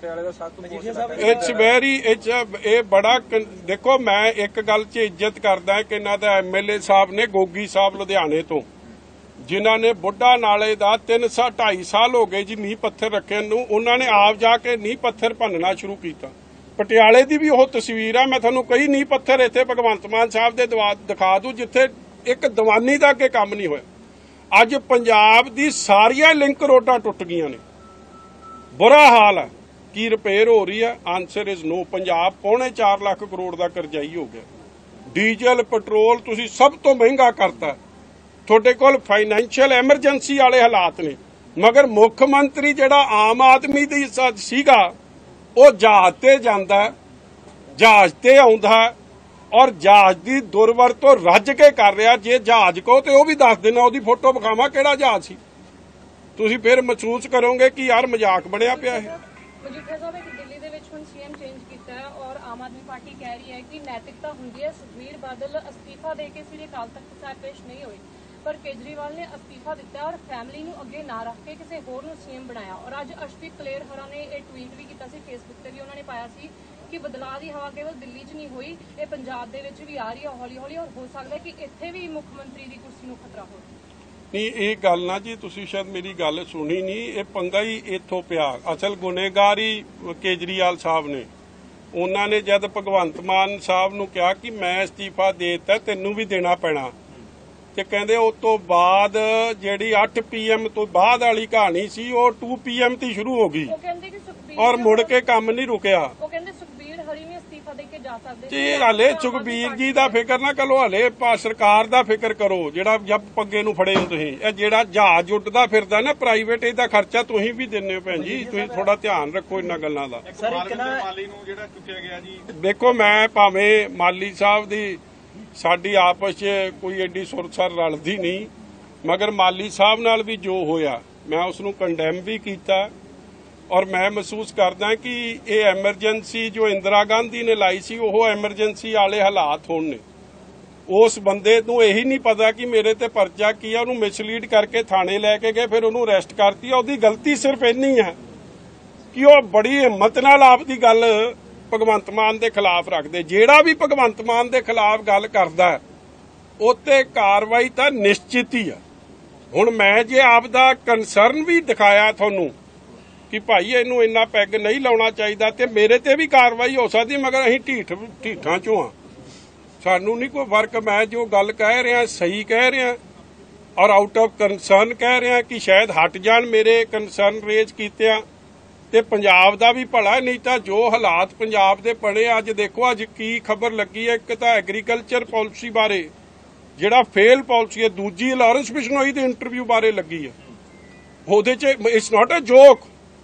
ਇਹ ਬੜਾ ਦੇਖੋ, ਮੈਂ ਇੱਕ ਗੱਲ 'ਚ ਇੱਜ਼ਤ ਕਰਦਾ ਕਿ ਇਹਨਾਂ ਦਾ MLA ਸਾਹਿਬ ਨੇ, ਗੋਗੀ ਸਾਹਿਬ ਲੁਧਿਆਣੇ ਤੋਂ, ਜਿਨ੍ਹਾਂ ਨੇ ਬੁੱਢਾ ਨਾਲੇ ਦਾ 2.5 ਸਾਲ ਹੋ ਗਏ ਜੀ ਨੀਂਹ ਪੱਥਰ ਰੱਖੇ ਨੂੰ, ਉਹਨਾਂ ਨੇ ਆਪ ਜਾ ਕੇ ਨੀਂਹ ਪੱਥਰ ਭੰਨਣਾ ਸ਼ੁਰੂ ਕੀਤਾ। ਪਟਿਆਲੇ ਦੀ ਵੀ ਉਹ ਤਸਵੀਰ ਆ, ਮੈਂ ਤੁਹਾਨੂੰ ਕਈ ਨੀਂਹ ਪੱਥਰ ਇੱਥੇ ਭਗਵੰਤ ਮਾਨ ਸਾਹਿਬ ਦੇ ਦਿਖਾ ਦੂੰ ਜਿੱਥੇ ਇੱਕ ਦੀਵਾਨੀ ਦਾ ਅੱਗੇ ਕੰਮ ਨਹੀਂ ਹੋਇਆ। ਅੱਜ ਪੰਜਾਬ ਦੀ ਸਾਰੀਆਂ ਲਿੰਕ ਰੋਡਾਂ ਟੁੱਟ ਗਈਆਂ ਨੇ, ਬੁਰਾ ਹਾਲ ਹੈ। ਕੀ ਰਿਪੇਅਰ ਹੋ ਰਹੀ ਹੈ? Answer is no. Punjab 4.25 lakh crore ਦਾ ਕਰਜ਼ਾਈ ਹੋ ਗਿਆ। ਡੀਜ਼ਲ ਪੈਟਰੋਲ ਤੁਸੀਂ ਸਭ ਤੋਂ ਮਹਿੰਗਾ ਕਰਤਾ। ਤੁਹਾਡੇ ਕੋਲ ਫਾਈਨੈਂਸ਼ੀਅਲ ਐਮਰਜੈਂਸੀ ਵਾਲੇ ਹਾਲਾਤ ਨੇ, ਮਗਰ ਮੁੱਖ ਮੰਤਰੀ ਜਿਹੜਾ ਆਮ ਆਦਮੀ ਦੀ ਸੀਗਾ, ਉਹ ਜਹਾਜ਼ ਤੇ ਜਾਂਦਾ, ਜਹਾਜ਼ ਤੇ ਆਉਂਦਾ ਔਰ ਜਹਾਜ਼ ਦੀ ਦੁਰਵਰਤੋਂ ਰੱਜ ਕੇ ਕਰ ਰਿਹਾ। ਜੇ ਜਹਾਜ਼ ਕੋ ਤੇ ਉਹ ਵੀ ਦੱਸ ਦੇਣਾ, ਉਹਦੀ ਫੋਟੋ ਵਿਖਾਵਾਂ ਕਿਹੜਾ ਜਹਾਜ਼ ਸੀ, ਤੁਸੀਂ ਫਿਰ ਮਹਿਸੂਸ ਕਰੋਗੇ ਕਿ ਯਾਰ ਮਜ਼ਾਕ ਬਣਿਆ ਪਿਆ ਇਹ। ਮਜੀਠੀਆ ਸਾਹਿਬ, ਦਿੱਲੀ ਦੇ ਵਿੱਚ ਹੁਣ ਸੀਐਮ ਚੇਂਜ ਕੀਤਾ ਹੈ ਔਰ ਆਮ ਆਦਮੀ ਪਾਰਟੀ ਕਹਿ ਰਹੀ ਹੈ ਕਿ ਨੈਤਿਕਤਾ ਹੁੰਦੀ ਹੈ। ਸੁਖਬੀਰ ਬਾਦਲ ਅਸਤੀਫਾ ਦੇ ਕੇ ਸ੍ਰੀ ਅਕਾਲ ਤਖਤ ਸਾਹਿਬ ਪੇਸ਼ ਨਹੀਂ ਹੋਏ, पर केजरीवाल ने अस्तीफा दिता है और फैमिली ਨੂੰ ਅੱਗੇ ਨਾ ਰੱਖ ਕੇ ਕਿਸੇ ਹੋਰ ਨੂੰ ਸੀਐਮ ਬਣਾਇਆ। ਔਰ ਅੱਜ ਅਸ਼ਵਿਕ ਕਲੇਰ ਹਰਾ ਨੇ ਇਹ ਟਵੀਟ ਵੀ ਕੀਤਾ ਸੀ, ਫੇਸਬੁੱਕ ਤੇ ਵੀ ਉਹਨਾਂ ਨੇ ਪਾਇਆ ਸੀ ਕਿ ਬਦਲਾਅ ਦੀ ਹਵਾ ਕੇਵਲ ਦਿੱਲੀ 'ਚ ਨਹੀਂ ਹੋਈ, ਇਹ ਪੰਜਾਬ ਦੇ ਵਿੱਚ ਵੀ ਆ ਰਹੀ ਹੈ ਹੌਲੀ ਹੌਲੀ, ਔਰ ਹੋ ਸਕਦਾ ਕਿ ਇੱਥੇ ਵੀ ਮੁੱਖ ਮੰਤਰੀ ਦੀ ਕੁਰਸੀ ਨੂੰ ਖਤਰਾ ਹੋਵੇ। ਨਹੀਂ, ਇਹ ਗੱਲ ਨਾ ਜੀ, ਤੁਸੀਂ ਸ਼ਾਇਦ ਮੇਰੀ ਗੱਲ ਸੁਣੀ ਨਹੀਂ। ਇਹ ਪੰਗਾ ਹੀ ਇੱਥੋਂ ਪਿਆ। ਅਸਲ ਗੁਨੇਗਾਰ ਹੀ ਕੇਜਰੀਵਾਲ ਸਾਹਿਬ ਨੇ। ਉਹਨਾਂ ਨੇ ਜਦ ਭਗਵੰਤ ਮਾਨ ਸਾਹਿਬ ਨੂੰ ਕਿਹਾ ਕਿ ਮੈਂ ਅਸਤੀਫਾ ਦੇ ਦਿੱਤਾ, ਤੈਨੂੰ ਵੀ ਦੇਣਾ ਪੈਣਾ, ਤੇ ਕਹਿੰਦੇ ਉਸ ਤੋਂ ਬਾਅਦ ਜਿਹੜੀ 8 PM ਤੋਂ ਬਾਅਦ ਵਾਲੀ ਕਹਾਣੀ ਸੀ ਉਹ 2 PM ਤੇ ਸ਼ੁਰੂ ਹੋ ਗਈ ਔਰ ਮੁੜ ਕੇ ਕੰਮ ਨਹੀਂ ਰੁਕਿਆ। ਉਹ ਕਹਿੰਦੇ ਸੁਖਬੀਰ ਹਰੀ ਵੀ ਅਸਤੀਫਾ ਦੇ ਕੇ ਜਾ ਸਕਦੇ ਜੀ ਹਲੇ ਸੁਖਬੀਰ ਜੀ ਦਾ ਫਿਕਰ ਨਾ ਕਰੋ, ਹਲੇ ਸਰਕਾਰ ਦਾ ਫਿਕਰ ਕਰੋ ਜਿਹੜਾ ਜੱਬ ਪੱਗੇ ਨੂੰ ਫੜੇ ਹੋ ਤੁਸੀਂ। ਇਹ ਜਿਹੜਾ ਜਹਾਜ਼ ਉੱਡਦਾ ਫਿਰਦਾ ਨਾ ਪ੍ਰਾਈਵੇਟ, ਇਹਦਾ ਖਰਚਾ ਤੁਸੀਂ ਵੀ ਦਿੰਦੇ ਹੋ ਭੈਣ ਜੀ, ਤੁਸੀਂ ਥੋੜਾ ਧਿਆਨ ਰੱਖੋ ਇਹਨਾਂ ਗੱਲਾਂ ਦਾ। ਮਾਲੀ ਨੂੰ ਜਿਹੜਾ ਚੁੱਕਿਆ ਗਿਆ ਜੀ, ਦੇਖੋ ਮੈਂ ਭਾਵੇਂ ਮਾਲੀ ਸਾਹਿਬ ਦੀ ਸਾਡੀ ਆਪਸ 'ਚ ਕੋਈ ਐਡੀ ਸੁਰਸਰ ਰਲਦੀ ਨਹੀਂ, ਮਗਰ ਮਾਲੀ ਸਾਹਿਬ ਨਾਲ ਵੀ ਜੋ ਹੋਇਆ ਮੈਂ ਉਸ ਨੂੰ ਕੰਡੈਮ ਵੀ ਕੀਤਾ ਔਰ ਮੈਂ ਮਹਿਸੂਸ ਕਰਦਾ ਕਿ ਇਹ ਐਮਰਜੈਂਸੀ ਜੋ ਇੰਦਰਾ ਗਾਂਧੀ ਨੇ ਲਾਈ ਸੀ ਉਹ ਐਮਰਜੈਂਸੀ ਵਾਲੇ ਹਾਲਾਤ ਹੋਣ ਨੇ। ਉਸ ਬੰਦੇ ਨੂੰ ਇਹੀ ਨਹੀਂ ਪਤਾ ਕਿ ਮੇਰੇ ਤੇ ਪਰਚਾ ਕੀ ਆ, ਉਹਨੂੰ ਮਿਸਲੀਡ ਕਰਕੇ ਥਾਣੇ ਲੈ ਕੇ ਗਏ, ਫਿਰ ਉਹਨੂੰ ਅਰੈਸਟ ਕਰਤੀ। ਉਹਦੀ ਗਲਤੀ ਸਿਰਫ ਇੰਨੀ ਹੈ ਕਿ ਉਹ ਬੜੀ ਹਿੰਮਤ ਨਾਲ ਆਪਦੀ ਗੱਲ ਭਗਵੰਤ ਮਾਨ ਦੇ ਖਿਲਾਫ ਰੱਖਦੇ। ਜਿਹੜਾ ਵੀ ਭਗਵੰਤ ਮਾਨ ਦੇ ਖਿਲਾਫ ਗੱਲ ਕਰਦਾ ਉੱਤੇ ਕਾਰਵਾਈ ਤਾਂ ਨਿਸ਼ਚਿਤ ਹੀ ਆ। ਹੁਣ ਮੈਂ ਜੇ ਆਪਦਾ ਕੰਸਰਨ ਵੀ ਦਿਖਾਇਆ ਤੁਹਾਨੂੰ ਕਿ ਭਾਈ ਇਹਨੂੰ ਇੰਨਾ ਪੈਗ ਨਹੀਂ ਲਾਉਣਾ ਚਾਹੀਦਾ, ਤੇ ਮੇਰੇ ਤੇ ਵੀ ਕਾਰਵਾਈ ਹੋ ਸਕਦੀ, ਮਗਰ ਅਸੀਂ ਢੀਠਾਂ ਚੋਂ ਆ, ਸਾਨੂੰ ਨਹੀਂ ਕੋਈ ਫਰਕ। ਮੈਂ ਜੋ ਗੱਲ ਕਹਿ ਰਿਹਾ ਸਹੀ ਕਹਿ ਰਿਹਾ ਔਰ ਆਊਟ ਆਫ ਕੰਸਰਨ ਕਹਿ ਰਿਹਾ ਕਿ ਸ਼ਾਇਦ ਹਟ ਜਾਣ ਮੇਰੇ ਕੰਸਰਨ ਰੇਜ਼ ਕੀਤਿਆਂ, ਤੇ ਪੰਜਾਬ ਦਾ ਵੀ ਭਲਾ। ਨਹੀਂ ਤਾਂ ਜੋ ਹਾਲਾਤ ਪੰਜਾਬ ਦੇ ਬਣੇ, ਅੱਜ ਦੇਖੋ ਅੱਜ ਕੀ ਖਬਰ ਲੱਗੀ ਹੈ। ਇੱਕ ਤਾਂ ਐਗਰੀਕਲਚਰ ਪਾਲਿਸੀ ਬਾਰੇ ਜਿਹੜਾ ਫੇਲ ਪਾਲਿਸੀ ਹੈ, ਦੂਜੀ ਲਾਰੈਂਸ ਬਿਸ਼ਨੋਈ ਦੇ ਇੰਟਰਵਿਊ ਬਾਰੇ ਲੱਗੀ ਹੈ। ਉਹਦੇ 'ਚ ਇਟਸ ਨਾਟ ਅ ਜੋਕ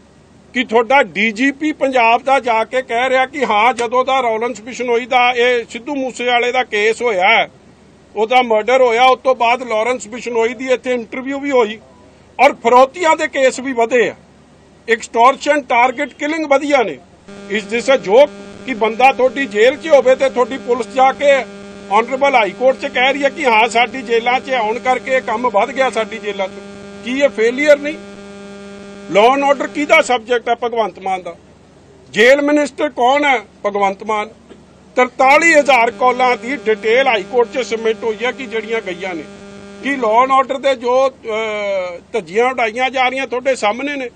ਕਿ ਤੁਹਾਡਾ ਡੀਜੀਪੀ ਪੰਜਾਬ ਦਾ ਜਾ ਕੇ ਕਹਿ ਰਿਹਾ ਕਿ ਹਾਂ ਜਦੋਂ ਦਾ ਲਾਰੈਂਸ ਬਿਸ਼ਨੋਈ ਦਾ ਇਹ ਸਿੱਧੂ ਮੂਸੇਵਾਲੇ ਦਾ ਕੇਸ ਹੋਇਆ, ਉਹਦਾ ਮਰਡਰ ਹੋਇਆ, ਉਸ ਤੋਂ ਬਾਅਦ ਲਾਰੈਂਸ ਬਿਸ਼ਨੋਈ ਦੀ ਇੱਥੇ ਇੰਟਰਵਿਊ ਵੀ ਹੋਈ ਔਰ ਫਰੋਤੀਆਂ ਦੇ ਕੇਸ ਵੀ ਵਧੇ ਆ, ਐਕਸਟੋਰਸ਼ਨ ਟਾਰਗੇਟ ਕਿਲਿੰਗ ਵਧੀਆ ਨੇ। ਇਸ ਦਿਸ ਅ ਜੋਕ ਕਿ ਬੰਦਾ ਤੁਹਾਡੀ ਜੇਲ੍ਹ 'ਚ ਹੋਵੇ ਤੇ ਤੁਹਾਡੀ ਪੁਲਿਸ ਜਾ ਕੇ ਆਨਰੇਬਲ ਹਾਈ ਕੋਰਟ 'ਚ ਕਹਿ ਰਹੀ ਹੈ ਕਿ ਹਾਂ ਸਾਡੀ ਜੇਲ੍ਹਾਂ 'ਚ ਆਉਣ ਕਰਕੇ ਇਹ ਕੰਮ ਵੱਧ ਗਿਆ ਸਾਡੀ ਜੇਲ੍ਹਾਂ 'ਚ। ਕੀ ਇਹ ਫੇਲੀਅਰ ਨਹੀਂ? ਲਾਅ ਐਂਡ ਆਰਡਰ ਕਿਹਦਾ ਸਬਜੈਕਟ ਹੈ? ਭਗਵੰਤ ਮਾਨ ਦਾ। ਜੇਲ੍ਹ ਮਿਨਿਸਟਰ ਕੌਣ ਹੈ? ਭਗਵੰਤ ਮਾਨ। 43,000 ਕਾਲਾਂ ਦੀ ਡਿਟੇਲ ਹਾਈ ਕੋਰਟ 'ਚ ਸਬਮਿਟ ਹੋਈ ਹੈ ਕਿ ਜਿਹੜੀਆਂ ਗਈਆਂ ਨੇ। ਕਿ ਲਾਅ ਐਂਡ ਆਰਡਰ ਦੇ ਜੋ ਧੱਜੀਆਂ ਉਡਾਈਆਂ ਜਾ ਰਹੀਆਂ ਤੁਹਾਡੇ ਸਾਹਮਣੇ ਨੇ।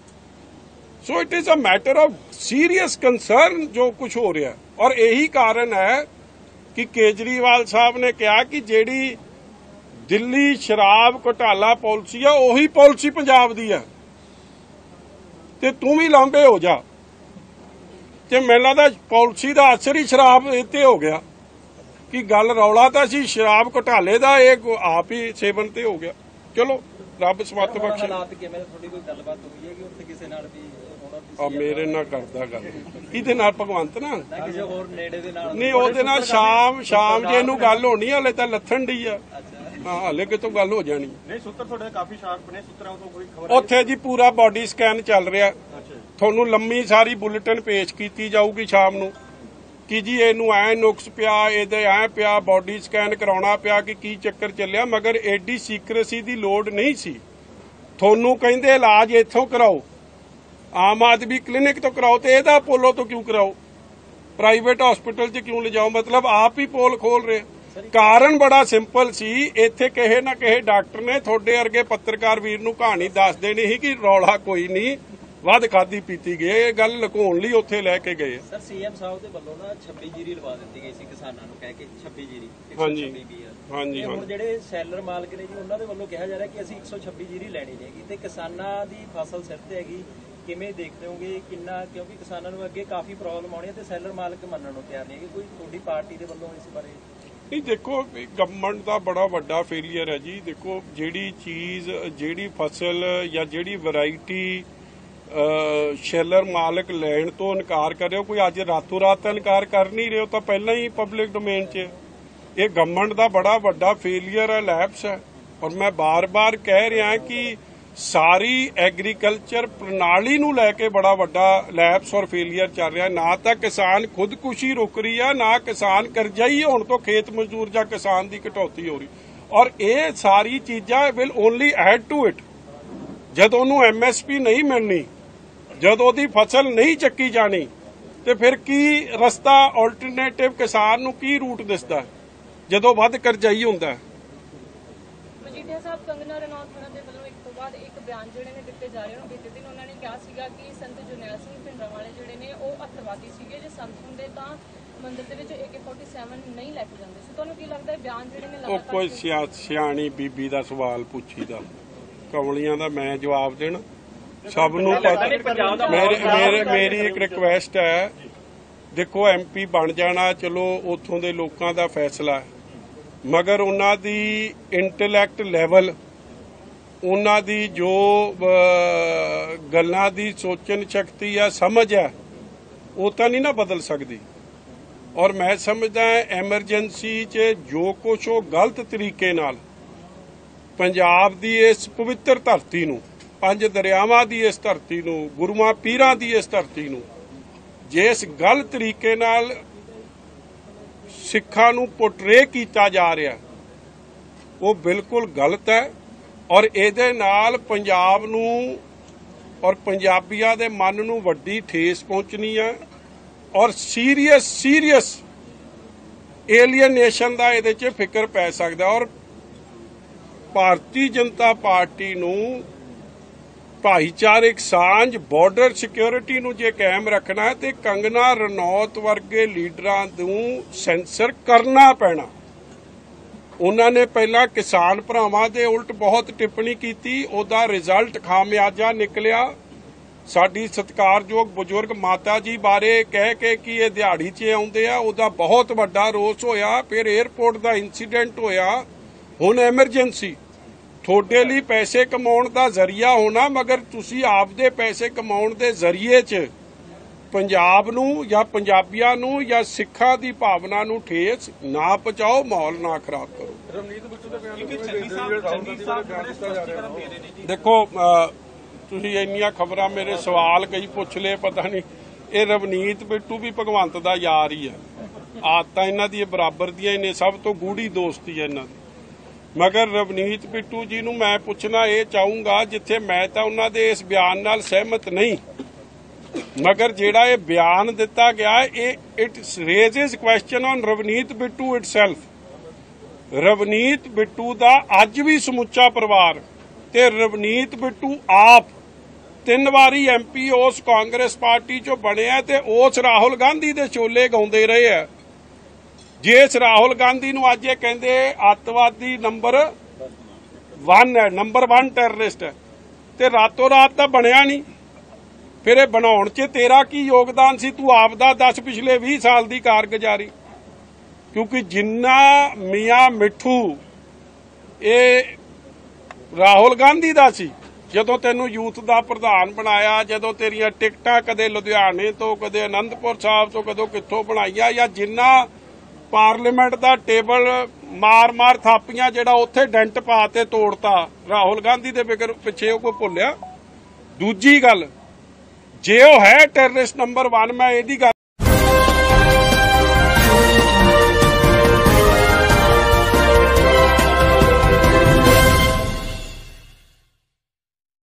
So it is a matter of serious concern ਜੋ ਕੁਝ ਹੋ ਰਿਹਾ, ਔਰ ਇਹੀ ਕਾਰਨ ਹੈ ਕਿ ਕੇਜਰੀਵਾਲ ਸਾਹਿਬ ਨੇ ਕਿਹਾ ਕਿ ਜਿਹੜੀ ਦਿੱਲੀ ਸ਼ਰਾਬ ਘੁਟਾਲਾ ਪਾਲਿਸੀ ਆ ਉਹੀ ਪਾਲਿਸੀ ਪੰਜਾਬ ਦੀ ਆ, ਤੇ ਤੂੰ ਵੀ ਲਾਂਭੇ ਹੋ ਜਾ। ਤੇ ਮੈਨੂੰ ਲੱਗਦਾ ਪਾਲਿਸੀ ਦਾ ਅਸਰ ਹੀ ਸ਼ਰਾਬ ਇੱਥੇ ਹੋ ਗਿਆ ਕਿ ਗੱਲ ਰੌਲਾ ਤਾਂ ਸੀ ਸ਼ਰਾਬ ਘੁਟਾਲੇ ਦਾ, ਇਹ ਆਪ ਹੀ ਸੇਵਨ ਤੇ ਹੋ ਗਿਆ। ਚਲੋ ਰੱਬ ਸਮੱਤ ਬਖਸ਼ੇ। ਹਾਲਾਤ ਕਿਵੇਂ ਥੋੜੀ ਕੋਈ ਗੱਲਬਾਤ ਹੋਈ ਹੈ ਕਿ ਉੱਥੇ ਕਿਸੇ ਨਾਲ ਵੀ ਆ ਮੇਰੇ ਨਾਲ ਕਰਦਾ ਗੱਲ, ਕਿਹਦੇ ਨਾਲ? ਭਗਵੰਤ ਨਾਲ? ਕਿਸੇ ਹੋਰ ਨੇੜੇ ਦੇ ਨਾਲ ਨਹੀਂ, ਉਹਦੇ ਨਾਲ ਸ਼ਾਮ ਜੇ ਇਹਨੂੰ ਗੱਲ ਹੋਣੀ, ਹਲੇ ਤਾਂ ਲੱਥਣ ਡਈ ਆ। ਹਾਂ, ਹਲੇ ਕਿਤੋਂ ਗੱਲ ਹੋ ਜਾਣੀ। ਨਹੀਂ, ਸੂਤਰ ਤੁਹਾਡੇ ਕਾਫੀ ਸ਼ਾਰਪ ਬਣੇ, ਸੂਤਰਾਂ ਤੋਂ ਕੋਈ ਖਬਰ ਉੱਥੇ ਜੀ ਪੂਰਾ ਬਾਡੀ ਸਕੈਨ ਚੱਲ ਰਿਹਾ। ਤੁਹਾਨੂੰ ਲੰਮੀ ਸਾਰੀ ਬੁਲੇਟਿਨ ਪੇਸ਼ ਕੀਤੀ ਜਾਊਗੀ ਸ਼ਾਮ ਨੂੰ ਕਿ ਜੀ ਇਹਨੂੰ ਐ ਨੁਕਸ ਪਿਆ, ਇਹਦੇ ਐ ਪਿਆ, ਬਾਡੀ ਸਕੈਨ ਕਰਾਉਣਾ ਪਿਆ ਕਿ ਕੀ ਚੱਕਰ ਚੱਲਿਆ। ਮਗਰ ਐਡੀ ਸੀਕ੍ਰੇਸੀ ਦੀ ਲੋੜ ਨਹੀਂ ਸੀ। ਤੁਹਾਨੂੰ ਕਹਿੰਦੇ ਇਲਾਜ ਇੱਥੋਂ ਕਰਾਓ, ਆਮ ਆਦਮੀ ਕਲੀਨਿਕ ਤੋਂ ਕਰਾਓ, ਤੇ ਇਹਦਾ ਅਪੋਲੋ ਤੋਂ ਕਿਉਂ ਕਰਾਓ? ਪ੍ਰਾਈਵੇਟ ਹਸਪੀਟਲ 'ਚ ਕਿਉਂ ਲਿਜਾਓ? ਮਤਲਬ ਆਪ ਹੀ ਪੋਲ ਖੋਲ ਰਹੇ। ਕਾਰਨ ਬੜਾ ਸਿੰਪਲ ਸੀ। ਇੱਥੇ ਕਿਸੇ ਨਾ ਕਿਸੇ ਡਾਕਟਰ ਨੇ ਤੁਹਾਡੇ ਵਰਗੇ ਪੱਤਰਕਾਰ ਵੀਰ ਨੂੰ ਕਹਾਣੀ ਦੱਸ ਦੇਣੀ ਸੀ ਕਿ ਰੌਲਾ ਕੋਈ ਨਹੀਂ, ਵੱਧ ਖਾਦੀ ਪੀਤੀ ਗਈ। ਇਹ ਗੱਲ ਲੁਕਾਉਣ ਲਈ ਉੱਥੇ ਲੈ ਕੇ ਗਏ। ਸਰ, ਸੀਐਮ ਸਾਹਿਬ ਦੇ ਵੱਲੋਂ ਨਾ 26 ਜੀਰੀ ਲਵਾ ਦਿੱਤੀ ਗਈ ਸੀ ਕਿਸਾਨਾਂ ਨੂੰ, ਕਹਿ ਕੇ 26 ਜੀਰੀ। ਹਾਂਜੀ ਹਾਂਜੀ। ਹੁਣ ਜਿਹੜੇ ਸੈਲਰ ਮਾਲਕ ਨੇ ਜੀ ਉਹਨਾਂ ਦੇ ਵੱਲੋਂ ਕਿਹਾ ਜਾ ਰਿਹਾ ਕਿ ਅਸੀਂ 126 ਜੀਰੀ ਲੈਣੀ ਹੈਗੀ, ਤੇ ਕਿਸਾਨਾਂ ਦੀ ਫਸਲ ਸਿਰ ਤੇ ਹੈਗੀ। ਕਿਵੇਂ ਦੇਖਦੇ ਹੋਗੇ ਕਿੰਨਾ, ਕਿਉਂਕਿ ਕਿਸਾਨਾਂ ਨੂੰ ਅੱਗੇ ਕਾਫੀ ਪ੍ਰੋਬਲਮ ਆਉਣੀ ਹੈ ਤੇ ਸੈਲਰ ਮਾਲਕ ਮੰਨਣ ਨੂੰ ਤਿਆਰ ਨਹੀਂ ਹੈ। ਕੋਈ ਤੁਹਾਡੀ ਪਾਰਟੀ ਦੇ ਵੱਲੋਂ ਇਸ ਬਾਰੇ? ਨਹੀਂ, ਦੇਖੋ ਗਵਰਨਮੈਂਟ ਦਾ ਬੜਾ ਵੱਡਾ ਫੇਲੀਅਰ ਹੈ ਜੀ। ਦੇਖੋ ਜਿਹੜੀ ਚੀਜ਼, ਜਿਹੜੀ ਫਸਲ ਜਾਂ ਜਿਹੜੀ ਵੈਰਾਈਟੀ ਸ਼ੈਲਰ ਮਾਲਕ ਲੈਣ ਤੋਂ ਇਨਕਾਰ ਕਰ ਰਹੇ ਹੋ, ਕੋਈ ਅੱਜ ਰਾਤੋਂ ਰਾਤ ਇਨਕਾਰ ਕਰ ਨਹੀਂ ਰਹੇ ਹੋ, ਤਾਂ ਪਹਿਲਾਂ ਹੀ ਪਬਲਿਕ ਡੋਮੇਨ 'ਚ। ਇਹ ਗਵਰਨਮੈਂਟ ਦਾ ਬੜਾ ਵੱਡਾ ਫੇਲੀਅਰ ਹੈ, ਲੈਪਸ ਹੈ। ਔਰ ਮੈਂ ਬਾਰ-ਬਾਰ ਕਹਿ ਰਿਹਾ ਕਿ ਸਾਰੀ ਐਗਰੀਕਲਚਰ ਪ੍ਰਣਾਲੀ ਨੂੰ ਲੈ ਕੇ ਬੜਾ ਵੱਡਾ ਲੈਪਸ ਔਰ ਫੇਲੀਅਰ ਚੱਲ ਰਿਹਾ। ਨਾ ਤਾਂ ਕਿਸਾਨ ਖੁਦਕੁਸ਼ੀ ਰੁਕ ਰਹੀ ਆ, ਨਾ ਕਿਸਾਨ ਕਰਜ਼ਾਈ ਹੋਣ ਤੋਂ ਖੇਤ ਮਜ਼ਦੂਰ ਜਾਂ ਕਿਸਾਨ ਦੀ ਕਟੌਤੀ ਹੋ ਰਹੀ। ਔਰ ਇਹ ਸਾਰੀ ਚੀਜ਼ਾਂ will only add to it. ਜਦੋਂ ਉਹਨੂੰ MSP ਨਹੀਂ ਮਿਲਣੀ, ਜਦੋਂ ਉਹਦੀ ਫਸਲ ਨਹੀਂ ਚੱਕੀ ਜਾਣੀ, ਤੇ ਫਿਰ ਕੀ ਰਸਤਾ ਆਲਟਰਨੇਟਿਵ ਕਿਸਾਨ ਨੂੰ ਕੀ ਰੂਟ ਦਿਸਦਾ ਜਦੋਂ ਵੱਧ ਕਰਜ਼ਾਈ ਹੁੰਦਾ? ਮਜੀਠੀਆ ਸਾਹਿਬ, ਕੰਗਨਾ ਰਣੌਤ ਹੋਰਾਂ ਦੇ ਵੱਲੋਂ ਇੱਕ ਤੋਂ ਬਾਅਦ ਇੱਕ ਬਿਆਨ ਜਿਹੜੇ ਨੇ ਦਿੱਤੇ ਜਾ ਰਹੇ ਹਨ। ਬੀਤੇ ਦਿਨ ਉਹਨਾਂ ਨੇ ਕਿਹਾ ਸੀਗਾ ਕਿ ਸੰਤ ਜਰਨੈਲ ਸਿੰਘ ਭਿੰਡਰਾਂਵਾਲੇ ਜਿਹੜੇ ਨੇ ਉਹ ਅੱਤਵਾਦੀ ਸੀਗੇ, ਜੇ ਸੰਤ ਹੁੰਦੇ ਤਾਂ ਮੰਦਿਰ ਦੇ ਵਿੱਚ AK-47 ਨਹੀਂ ਲੈ ਕੇ ਜਾਂਦੇ ਸੀ। ਤੁਹਾਨੂੰ ਕੀ ਲੱਗਦਾ ਹੈ ਬਿਆਨ ਜਿਹੜੇ ਨੇ ਉਹ ਕੋਈ ਸਿਆਣੀ ਬੀਬੀ ਦਾ ਸਵਾਲ ਪੁੱਛੀਦਾ, ਕਮਲੀਆਂ ਦਾ ਮੈਂ ਜਵਾਬ ਦੇਣਾ? ਸਭ ਨੂੰ ਪਤਾ। ਮੇਰੀ ਇੱਕ ਰਿਕੁਐਸਟ ਹੈ, ਦੇਖੋ MP ਬਣ ਜਾਣਾ ਚਲੋ ਉੱਥੋਂ ਦੇ ਲੋਕਾਂ ਦਾ ਫੈਸਲਾ, ਮਗਰ ਉਹਨਾਂ ਦੀ ਇੰਟੈਲੈਕਟ ਲੈਵਲ, ਉਹਨਾਂ ਦੀ ਜੋ ਗੱਲਾਂ ਦੀ ਸੋਚਣ ਸ਼ਕਤੀ ਆ, ਸਮਝ ਹੈ, ਉਹ ਤਾਂ ਨਹੀਂ ਨਾ ਬਦਲ ਸਕਦੀ। ਔਰ ਮੈਂ ਸਮਝਦਾ ਐਮਰਜੈਂਸੀ 'ਚ ਜੋ ਕੁਛ ਉਹ ਗਲਤ ਤਰੀਕੇ ਨਾਲ ਪੰਜਾਬ ਦੀ ਇਸ ਪਵਿੱਤਰ ਧਰਤੀ ਨੂੰ, 5 ਦਰਿਆਵਾਂ ਦੀ ਇਸ ਧਰਤੀ ਨੂੰ, ਗੁਰੂਆਂ ਪੀਰਾਂ ਦੀ ਇਸ ਧਰਤੀ ਨੂੰ ਜਿਸ ਗਲਤ ਤਰੀਕੇ ਨਾਲ ਸਿੱਖਾਂ ਨੂੰ ਪੋਰਟਰੇ ਕੀਤਾ ਜਾ ਰਿਹਾ, ਉਹ ਬਿਲਕੁਲ ਗਲਤ ਹੈ। ਔਰ ਇਹਦੇ ਨਾਲ ਪੰਜਾਬ ਨੂੰ ਔਰ ਪੰਜਾਬੀਆਂ ਦੇ ਮਨ ਨੂੰ ਵੱਡੀ ਠੇਸ ਪਹੁੰਚਣੀ ਹੈ ਔਰ ਸੀਰੀਅਸ ਏਲੀਅਨੇਸ਼ਨ ਦਾ ਇਹਦੇ 'ਚ ਫਿਕਰ ਪੈ ਸਕਦਾ। ਔਰ ਭਾਰਤੀ ਜਨਤਾ ਪਾਰਟੀ ਨੂੰ ਭਾਈਚਾਰਕ ਸਾਂਝ, ਬਾਰਡਰ ਸਿਕਿਉਰਿਟੀ ਨੂੰ ਜੇ ਕਾਇਮ ਰੱਖਣਾ ਹੈ ਤੇ ਕੰਗਨਾ ਰਣੌਤ ਵਰਗੇ ਲੀਡਰਾਂ ਨੂੰ ਸੈਂਸਰ ਕਰਨਾ ਪੈਣਾ। ਉਹਨਾਂ ਨੇ ਪਹਿਲਾਂ ਕਿਸਾਨ ਭਰਾਵਾਂ ਦੇ ਉਲਟ ਬਹੁਤ ਟਿੱਪਣੀ ਕੀਤੀ, ਉਹਦਾ ਰਿਜ਼ਲਟ ਖਾਮਿਆਜ਼ਾ ਨਿਕਲਿਆ। ਸਾਡੀ ਸਤਿਕਾਰਯੋਗ ਬਜ਼ੁਰਗ ਮਾਤਾ ਜੀ ਬਾਰੇ ਕਹਿ ਕੇ ਕਿ ਇਹ ਦਿਹਾੜੀ 'ਚ ਆਉਂਦੇ ਆ, ਉਹਦਾ ਬਹੁਤ ਵੱਡਾ ਰੋਸ ਹੋਇਆ। ਫਿਰ 에ਅਰਪੋਰਟ ਦਾ ਇਨਸੀਡੈਂਟ ਹੋਇਆ। ਹੁਣ ਐਮਰਜੈਂਸੀ ਤੁਹਾਡੇ ਲਈ ਪੈਸੇ ਕਮਾਉਣ ਦਾ ਜ਼ਰੀਆ ਹੋਣਾ, ਮਗਰ ਤੁਸੀਂ ਆਪਦੇ ਪੈਸੇ ਕਮਾਉਣ ਦੇ ਜ਼ਰੀਏ 'ਚ ਪੰਜਾਬ ਨੂੰ ਜਾਂ ਪੰਜਾਬੀਆਂ ਨੂੰ ਜਾਂ ਸਿੱਖਾਂ ਦੀ ਭਾਵਨਾ ਨੂੰ ਠੇਸ ਨਾ ਪਹੁੰਚਾਓ, ਮਾਹੌਲ ਨਾ ਖਰਾਬ ਕਰੋ। ਦੇਖੋ, ਤੁਸੀਂ ਇੰਨੀਆਂ ਖਬਰਾਂ, ਮੇਰੇ ਸਵਾਲ ਕਈ ਪੁੱਛ ਲਏ, ਪਤਾ ਨਹੀਂ। ਇਹ ਰਵਨੀਤ ਬਿੱਟੂ ਵੀ ਭਗਵੰਤ ਦਾ ਯਾਰ ਹੀ ਹੈ, ਆਦਤਾਂ ਇਹਨਾਂ ਦੀਆਂ ਬਰਾਬਰ ਦੀਆਂ ਹੀ ਨੇ, ਸਭ ਤੋਂ ਗੂੜੀ ਦੋਸਤੀ ਹੈ ਇਹਨਾਂ ਦੀ। ਮਗਰ ਰਵਨੀਤ ਬਿੱਟੂ ਜੀ ਨੂੰ ਮੈਂ ਪੁੱਛਣਾ ਇਹ ਚਾਹੂੰਗਾ, ਜਿੱਥੇ ਮੈਂ ਤਾਂ ਉਹਨਾਂ ਦੇ ਇਸ ਬਿਆਨ ਨਾਲ ਸਹਿਮਤ ਨਹੀਂ, ਮਗਰ ਜਿਹੜਾ ਇਹ ਬਿਆਨ ਦਿੱਤਾ ਗਿਆ, it raises question on Ravneet Bittu itself. Ravneet Bittu ਦਾ ਅੱਜ ਵੀ ਸਮੁੱਚਾ ਪਰਿਵਾਰ ਤੇ ਰਵਨੀਤ ਬਿੱਟੂ ਆਪ 3 ਵਾਰੀ MP ਉਸ ਕਾਂਗਰਸ ਪਾਰਟੀ 'ਚੋਂ ਬਣਿਆ ਤੇ ਉਸ ਰਾਹੁਲ ਗਾਂਧੀ ਦੇ ਚੋਲੇ ਗਾਉਂਦੇ ਰਹੇ ਆ। ਜਿਸ ਰਾਹੁਲ ਗਾਂਧੀ ਨੂੰ ਅੱਜ ਇਹ ਕਹਿੰਦੇ ਅੱਤਵਾਦੀ ਨੰਬਰ 1 ਹੈ, ਨੰਬਰ 1 ਟੈਰਰਿਸਟ ਹੈ, ਤੇ ਰਾਤੋਂ ਰਾਤ ਤਾਂ ਬਣਿਆ ਨਹੀਂ। ਫਿਰ ਇਹ ਬਣਾਉਣ 'ਚ ਤੇਰਾ ਕੀ ਯੋਗਦਾਨ ਸੀ? ਤੂੰ ਆਪ ਦਾ ਦੱਸ ਪਿਛਲੇ 20 ਸਾਲ ਦੀ ਕਾਰਗੁਜ਼ਾਰੀ। ਕਿਉਂਕਿ ਜਿੰਨਾ ਮੀਆਂ ਮਿੱਠੂ ਇਹ ਰਾਹੁਲ ਗਾਂਧੀ ਦਾ ਸੀ, ਜਦੋਂ ਤੈਨੂੰ ਯੂਥ ਦਾ ਪ੍ਰਧਾਨ ਬਣਾਇਆ, ਜਦੋਂ ਤੇਰੀਆਂ ਟਿਕਟਾਂ ਕਦੇ ਲੁਧਿਆਣੇ ਤੋਂ, ਕਦੇ ਆਨੰਦਪੁਰ ਸਾਹਿਬ ਤੋਂ, ਕਦੋਂ ਕਿੱਥੋਂ ਬਣਾਈਆਂ, ਜਾਂ ਜਿੰਨਾ ਪਾਰਲੀਮੈਂਟ ਦਾ ਟੇਬਲ ਮਾਰ ਥਾਪੀਆਂ, ਜਿਹੜਾ ਉੱਥੇ ਡੈਂਟ ਪਾ ਤੇ ਤੋੜਤਾ, ਰਾਹੁਲ ਗਾਂਧੀ ਦੇ ਪਿੱਛੇ ਉਹ ਕੋਈ ਭੁੱਲਿਆ? ਦੂਜੀ ਗੱਲ, ਜੇ ਉਹ ਹੈ ਟੈਰਰਿਸਟ ਨੰਬਰ 1, ਮੈਂ ਇਹਦੀ ਗੱਲ